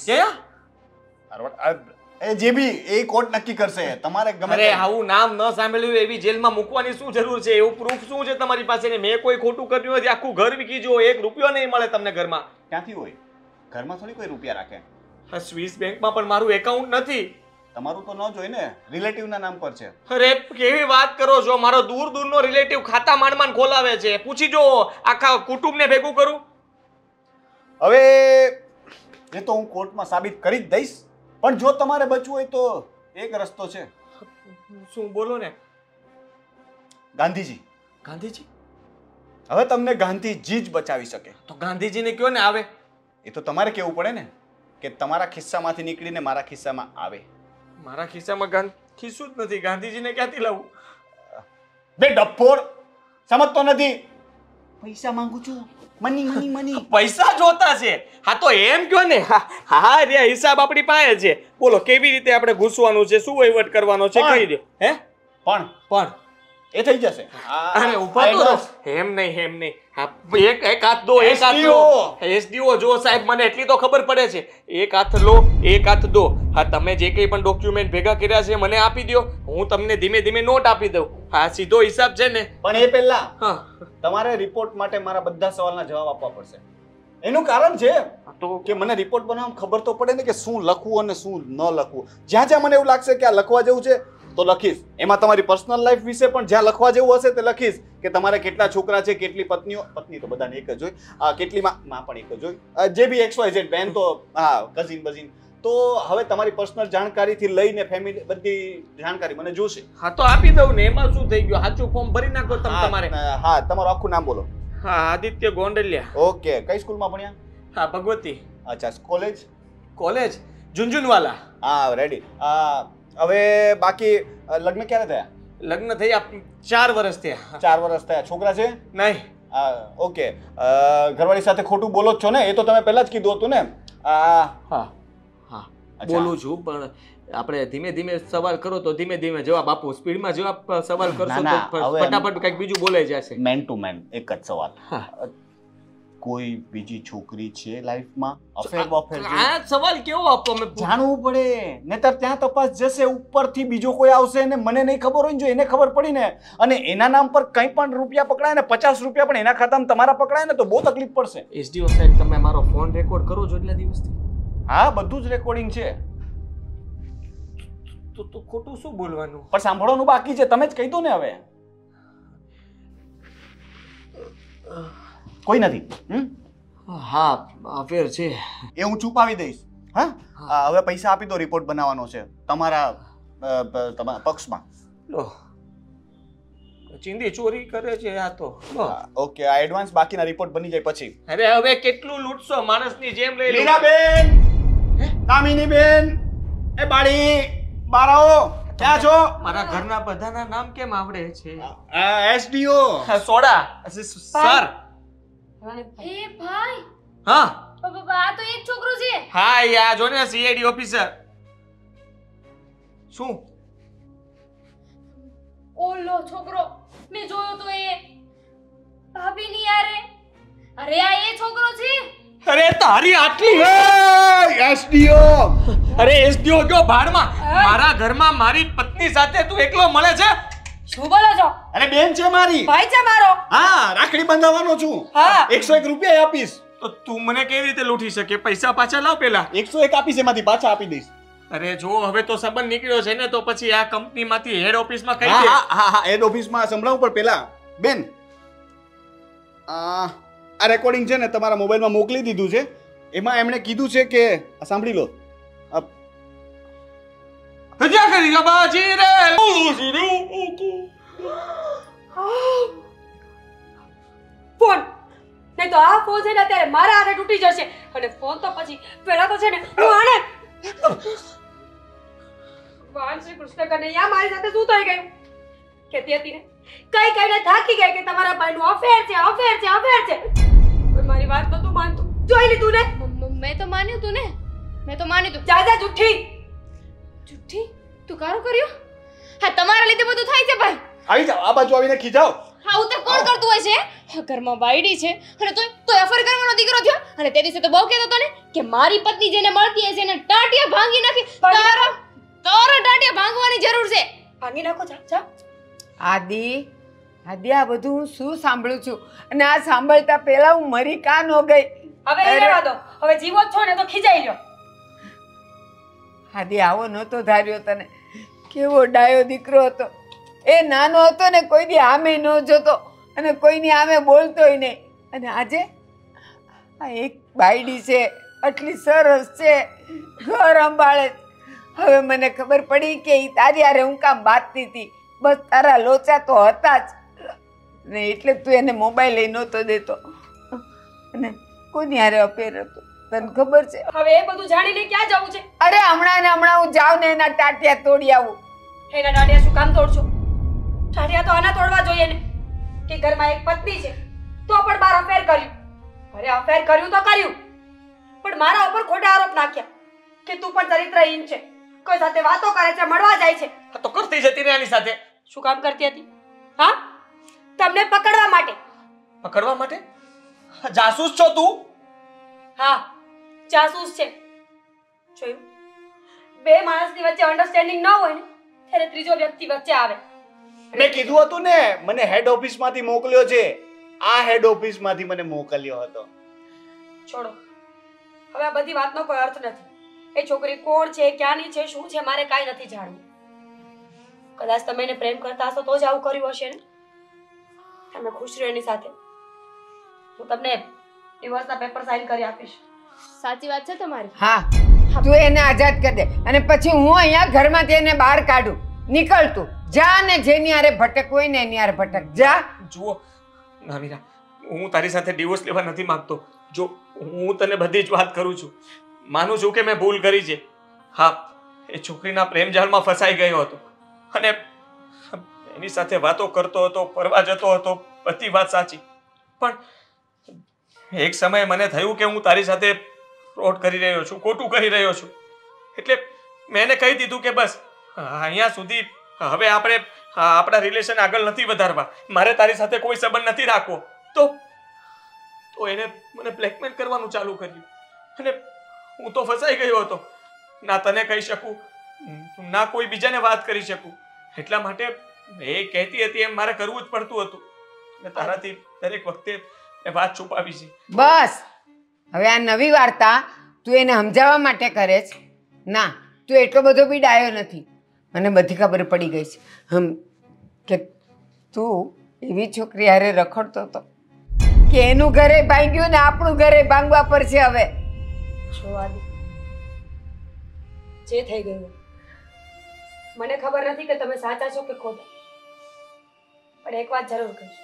ક્યાં? એ જે બી એ કોર્ટ નક્કી કરશે. તમારે ગમે અરે આવું નામ ન સાંભળ્યું એવી જેલમાં મૂકવાની શું જરૂર છે? એવું પ્રૂફ શું છે તમારી પાસે? ને મેં કોઈ ખોટું કર્યું નથી. આખું ઘર વીકી જો, 1 રૂપિયો નહીં મળે તમને ઘરમાં. ક્યાંથી હોય? ઘરમાં થોડી કોઈ રૂપિયા રાખે. સ્વિસ બેંકમાં પણ મારું એકાઉન્ટ નથી. તમારું તો ન જોઈ ને, રિલેટિવના નામ પર છે. અરે કેવી વાત કરો છો? મારો દૂર દૂરનો રિલેટિવ ખાતા માંડ ખોલાવે છે. પૂછી જો, આખા કુટુંબને ભેગું કરું. હવે એ તો હું કોર્ટમાં સાબિત કરી જ દઈશ. પણ જો તમારે બચવું હોય તો એક રસ્તો છે. શું? બોલો ને. ગાંધીજી. ગાંધીજી? હવે તમને ગાંધીજી જ બચાવી શકે. તો ગાંધીજીને કયો ને આવે. એ તો તમારે કેવું પડે ને કે તમારા ખિસ્સામાંથી નીકળીને મારા ખિસ્સામાં આવે. મારા ખિસ્સામાં ખિસ્સું જ નથી. ગાંધીજીને ક્યાંથી લાવું? બે ડફોડ, સમજતો નથી. પૈસા માંગુ છું. Money money money. પૈસા જોતા છે? હા તો એમ કયો ને. હા રે, હિસાબ આપણી પાસે છે. બોલો કેવી રીતે આપણે ઘૂસવાનું છે, શું વહીવટ કરવાનો છે કહી દે. હે પણ એ થઈ જશે. અરે ઉભા તો રહો. એમ નહીં. હા, એક હાથ દો. એક હાથ દો. એસડીઓ જો સાહેબ, મને એટલી તો ખબર પડે છે. એક હાથ લો, એક હાથ દો. હા, તમે જે કંઈ પણ ડોક્યુમેન્ટ ભેગા કર્યા છે મને આપી દો. હું તમને ધીમે ધીમે નોટ આપી દઉં. હા, સીધો હિસાબ છે ને. પણ એ પહેલા હા, તમારે રિપોર્ટ માટે મારા બધા સવાલના જવાબ આપવા પડશે. એનું કારણ છે તો કે મને રિપોર્ટ બનાવવામાં ખબર તો પડે ને કે શું લખવું અને શું ન લખવું. જ્યાં જ્યાં મને એવું લાગશે કે આ લખવા જેવું છે તો લખીશ. એમાં તમારી પર્સનલ લાઈફ વિશે પણ જ્યાં લખવા જેવું હશે તે લખીશ. કે તમારે કેટલા છોકરા છે, કેટલી પત્નીઓ. પત્ની તો બધાને એક જ હોય. કેટલી માં પણ એક જ હોય. જે બી XYZ બેન તો હા, કઝિન બઝિન. તો હવે તમારી પર્સનલ જાણકારીથી લઈને ફેમિલી બધી જાણકારી મને જોશે. હા તો આપી દઉં ને. એમાં શું થઈ ગયું? સાચું ફોર્મ ભરી નાખો તમારે. હા, તમારું આખું નામ બોલો. હા, આદિત્ય ગોંડલિયા. ઓકે. કઈ સ્કૂલમાં ભણ્યા? હા, ભગવતી. અચ્છા. કોલેજ ઝુંઝુનવાલા. હા, રેડી. હવે બાકી લગ્ન ક્યારે થયા? લગ્ન થયા 4 વર્ષ થયા. 4 વર્ષ થયા. છોકરા છે? નહીં. ઓકે. ઘરવાળી સાથે ખોટું બોલો જ છો ને? એ તો તમે પહેલા જ કીધું હતું ને. હા, બોલું છું પણ આપણે ધીમે ધીમે સવાલ કરો તો ધીમે ધીમે જવાબ આપો. સ્પીડમાં જવાબ સવાલ કરશો તો ફટાફટ કંઈક બીજું બોલાઈ જશે. મેન ટુ મેન એક જ સવાલ. કોઈ બીજી છોકરી છે લાઈફમાં? અફેર બફેર? આ સવાલ કેવો આપો? મેં જાણવું પડે, નહીતર ત્યાં તપાસ જશે. ઉપરથી બીજો કોઈ આવશે ને મને નહીં ખબર હોય ને, જો એને ખબર પડી ને અને એના નામ પર કંઈ પણ રૂપિયા પકડાય ને, 50 રૂપિયા પણ એના ખાતામાં તમારા પકડાય ને તો બહુ તકલીફ પડશે. એસડીઓ સાહેબ, તમે મારો ફોન રેકોર્ડ કરો છો એટલા દિવસથી? હા, બધું જ રેકોર્ડિંગ છે. તો ખોટું શું બોલવાનું? પણ સાંભળવાનું બાકી છે. તમે જ કહી દો ને. હવે કોઈ નથી. હા, અફેર છે એ હું છુપાવી દઈશ. હા, હવે પૈસા આપી દો. રિપોર્ટ બનાવવાનો છે તમારા પક્ષમાં. લો, ચીંદી ચોરી કરે છે આ તો. ઓકે. આ એડવાન્સ, બાકીના રિપોર્ટ બની જાય પછી. અરે હવે કેટલું લૂટશો? માણસની જેમ લઈ લો. લીનાબેન, દામિનીબેન, એ બાળી બહાર આવો. ક્યાં છો? મારા ઘરના બધાના નામ કેમ આવડે છે? એસડીઓ સોડા સર. એ ભાઈ, હા, આ તો એક છોકરો છે. હા, યા જો ને સીઆઈડી ઓફિસર. શું? ઓલો છોકરો મેં જોયો તો એ ભાભીની યારે. અરે આ એ છોકરો છે. અરે તારી આટલી એસડીઓ. અરે એસડીઓ ગયો ભાડમાં. મારા ઘરમાં મારી પત્ની સાથે તું એકલો મળે છે? શું બોલો છો? અરે બેન છે મારી. ભાઈ છે મારો. હા, રાખડી બંધાવવાનો છું. હા. 101 રૂપિયા આપીશ. તો તું મને કેવી રીતે લૂંટી શકે? પૈસા પાછા લાવ પેલા. 101 આપીશ, એમાંથી પાછા આપી દઈશ. અરે જો હવે તો સંબંધ નીકળ્યો છે ને, તો પછી આ કંપનીમાંથી હેડ ઓફિસમાં કહી હા દે. હા હા હા હેડ ઓફિસમાં સંભળાવું. પણ પેલા બેન, આ રેકોર્ડિંગ છે ને તમારા મોબાઈલમાં મોકલી દીધું છે. એમાં એમણે કીધું છે કે આ સાંભળી લો. હજા કરી બાજી રે. ફોન નહીં તો આ ફોન છે ને અત્યારે મારા હાથે તૂટી જશે. અને ફોન તો પછી પેલા તો છે ને હું આને ભગવાન શ્રી કૃષ્ણ કનૈયા મારી સાથે શું થઈ ગયું? કહેતી હતી ને કઈ કઈને થાકી ગઈ કે તમારા ભાઈનું અફેર છે, અફેર છે, અફેર છે. કોઈ મારી વાત નતું માનતું. જોઈ લીધું ને? મેં તો માન્યું તું ને, મેં તો માન્યું તું. જા જા જુઠ્ઠી. જુઠ્ઠી? તું કારું કર્યું? હા, તમારા લીધે બધું થાય છે ભાઈ. આવી જાઓ, આ બાજુ આવીને ખીજાઓ. હા, ઉતર કોણ કરતું હોય છે? ઘરમાં બાયડી છે અને તોય અફર કરવાનો દીકરો થયો. અને તે દિવસે તો બહુ કહેતો હતો ને કે મારી પત્ની જેને મળતી હશે એને ટાટિયા ભાંગી નાખી. તારા ટાટિયા ભાંગવાની જરૂર છે. ભાંગી નાખો. જા જા. આદિ આ બધું હું શું સાંભળું છું? અને આ સાંભળતા પહેલા હું મરી કા ન ગઈ? હવે એ રહેવા દો. હવે જીવો જ છો ને તો ખીજાઈ લ્યો. આદિ આવો નહોતો ધાર્યો તને. કેવો ડાયો દીકરો હતો. એ નાનો હતો ને કોઈની આમે ન જોતો અને કોઈની આમે બોલતોય નહીં. અને આજે આ એક બાયડી છે, આટલી સરસ છે, ઘર સંભાળે. હવે મને ખબર પડી કે ઈ તારી હારે હું કામ બાંધતી હતી. બસ તારા લોચા તો હતા જ ને, એટલે તું એને મોબાઈલ લઈ નહોતો દેતો. અને કોની હારે અફેર હતો તને ખબર છે? હવે એ બધું જાણીને ક્યાં જવું છે? અરે હમણાં ને હમણાં હું જાઉં ને એના ટાટિયા તોડી આવું. એના ટાટિયા શું કામ તોડશો? ટાટિયા તો આના તોડવા જોઈએ ને કે ઘરમાં એક પત્ની છે તો પણ બાર અફેર કર્યું. અરે અફેર કર્યું તો કર્યું, પણ મારા ઉપર ખોટા આરોપ નાખ્યા કે તું પણ ચરિત્રહીન છે, કોઈ સાથે વાતો કરે છે, મળવા જાય છે. તો કરતી જતી ને આની સાથે. શું કામ કરતી હતી? હા, તમને પકડવા માટે. પકડવા માટે? જાસૂસ છો તું? હા, જાસૂસ છે. જોયું? બે માણસની વચ્ચે અન્ડરસ્ટેન્ડિંગ ન હોય ને ત્યારે ત્રીજો વ્યક્તિ વચ્ચે આવે. મેં કીધું હતું ને મને હેડ ઓફિસમાંથી મોકલ્યો છે. આ હેડ ઓફિસમાંથી મને મોકલ્યો હતો. છોડો, હવે આ બધી વાતનો કોઈ અર્થ નથી. એ છોકરી કોણ છે, ક્યાંની છે, શું છે, મારે કાંઈ નથી જાણવું. કદાચ તમે એને પ્રેમ કરતા હશો તો જ આવું કર્યું હશે ને. તમે ખુશ રહો એની સાથે. હું તમને ડિવોર્સના પેપર સાઇન કરી આપીશ. સાચી વાત છે તમારી. હા, તું એને આઝાદ કરી દે અને પછી હું અહીંયા ઘરમાંથી એને બહાર કાઢું. નીકળ તું. જા ને જેની હારે ભટક હોય ને એની હારે ભટક. જા. જુઓ નાવીરા, હું તારી સાથે ડિવોર્સ લેવા નથી માંગતો. જો હું તને બધી જ વાત કરું છું, માનું છું કે મેં ભૂલ કરી છે. હા, એ છોકરીના પ્રેમ જાળમાં ફસાઈ ગયો હતો અને એની સાથે વાતો કરતો હતો, ફરવા જતો હતો, બધી વાત સાચી. પણ એક સમયે મને થયું કે હું તારી સાથે ફ્રોડ કરી રહ્યો છું, ખોટું કરી રહ્યો છું. એટલે મેં એને કહી દીધું કે બસ અહીંયા સુધી, હવે આપણે આપણા રિલેશન આગળ નથી વધારવા, મારે તારી સાથે કોઈ સંબંધ નથી રાખવો. તો એને મને બ્લેકમેલ કરવાનું ચાલુ કર્યું અને હું તો ફસાઈ ગયો હતો. ના તને કહી શકું, ના કોઈ બીજાને વાત કરી શકું. એટલા માટે એ કહેતી હતી એમ મારે કરવું જ પડતું હતું અને તારાથી દરેક વખતે એ વાત છુપાવી છે. બસ હવે આ નવી વાર્તા તું એને સમજાવવા માટે કરે છે. ના, તું એટલો બધો બી ડાયો નથી. મને બધી ખબર પડી ગઈ છે કે તું એવી છોકરી હારે રખડતો હતો કે એનું ઘરે ભાંગ્યું ને આપણું ઘરે ભાંગવા પર છે હવે. જો આદિ, જે થઈ ગયું મને ખબર નથી કે તમે સાચા છો કે ખોટા, પણ એક વાત જરૂર કહીશ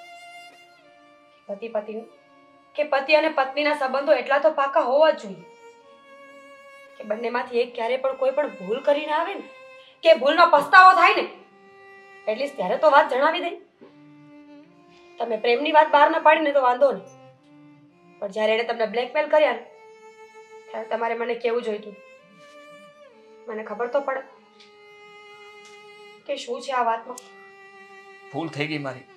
કે પતિ અને પત્નીના સંબંધો એટલા તો પાકા હોવા જ જોઈએ કે બંનેમાંથી એક ક્યારે પણ કોઈ પણ ભૂલ કરીને આવે ને કે ભૂલનો પસ્તાવો થાય ને એટલીસ્ટ ત્યારે તો વાત જણાવી દે. તમે પ્રેમની વાત બહાર ન પાડીને તો વાંધો નહીં, પણ જ્યારે એને તમને બ્લેકમેલ કર્યા ને ત્યારે તમારે મને કેવું જોઈતું. મને ખબર તો પડે કે શું છે આ વાતમાં. ભૂલ થઈ ગઈ મારી,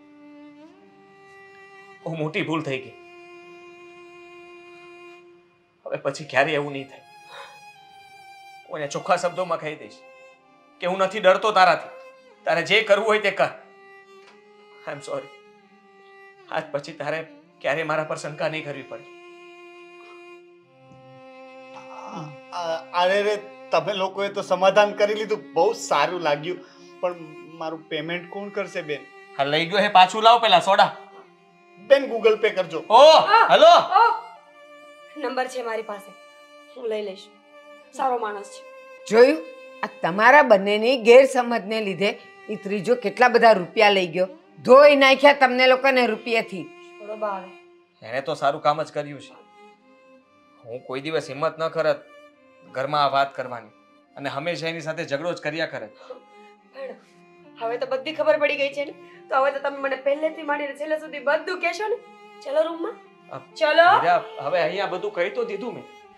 બહુ મોટી ભૂલ થઈ ગઈ. હવે પછી ક્યારે એવું નહીં થાય. હું એને ચોખ્ખા શબ્દોમાં કહી દઈશ કે હું નથી ડરતો તારાથી. તારે જે કરવું હોય તે કર. I am sorry. આજ પછી તારે ક્યારે મારા પર શંકા નહીં કરવી પડે. અરે રે તમે લોકોએ તો સમાધાન કરી લીધું, બહુ સારું લાગ્યું, પણ મારું પેમેન્ટ કોણ કરશે બેન? હા લઈ ગયો હે, પાછું લાવ પેલા સોડા. બેન ગૂગલ પે કરજો. ઓ હેલો, નંબર છે મારી પાસે, હું લઈ લઈશ. સારો માણસ છે. જોયું, આ તમારા બંનેની ગેરસમજને લીધે એ ત્રીજો કેટલા બધા રૂપિયા લઈ ગયો. ધોઈ નાખ્યા તમને લોકોને રૂપિયાથી. થોડો ભાવે. એને તો સારું કામ જ કર્યું છે. હું કોઈ દિવસ હિંમત ન કરત ઘરમાં આ વાત કરવાની, અને હંમેશા એની સાથે ઝઘડો જ કર્યા કરે. પણ હવે તો બધી ખબર પડી ગઈ છે ને, તો હવે તો તમે મને પહેલેથી માંડીને છેલ્લે સુધી બધું કહેશો ને. ચલો રૂમમાં, ચલો. મીરા, હવે અહીંયા બધું કહી તો દીધું મેં.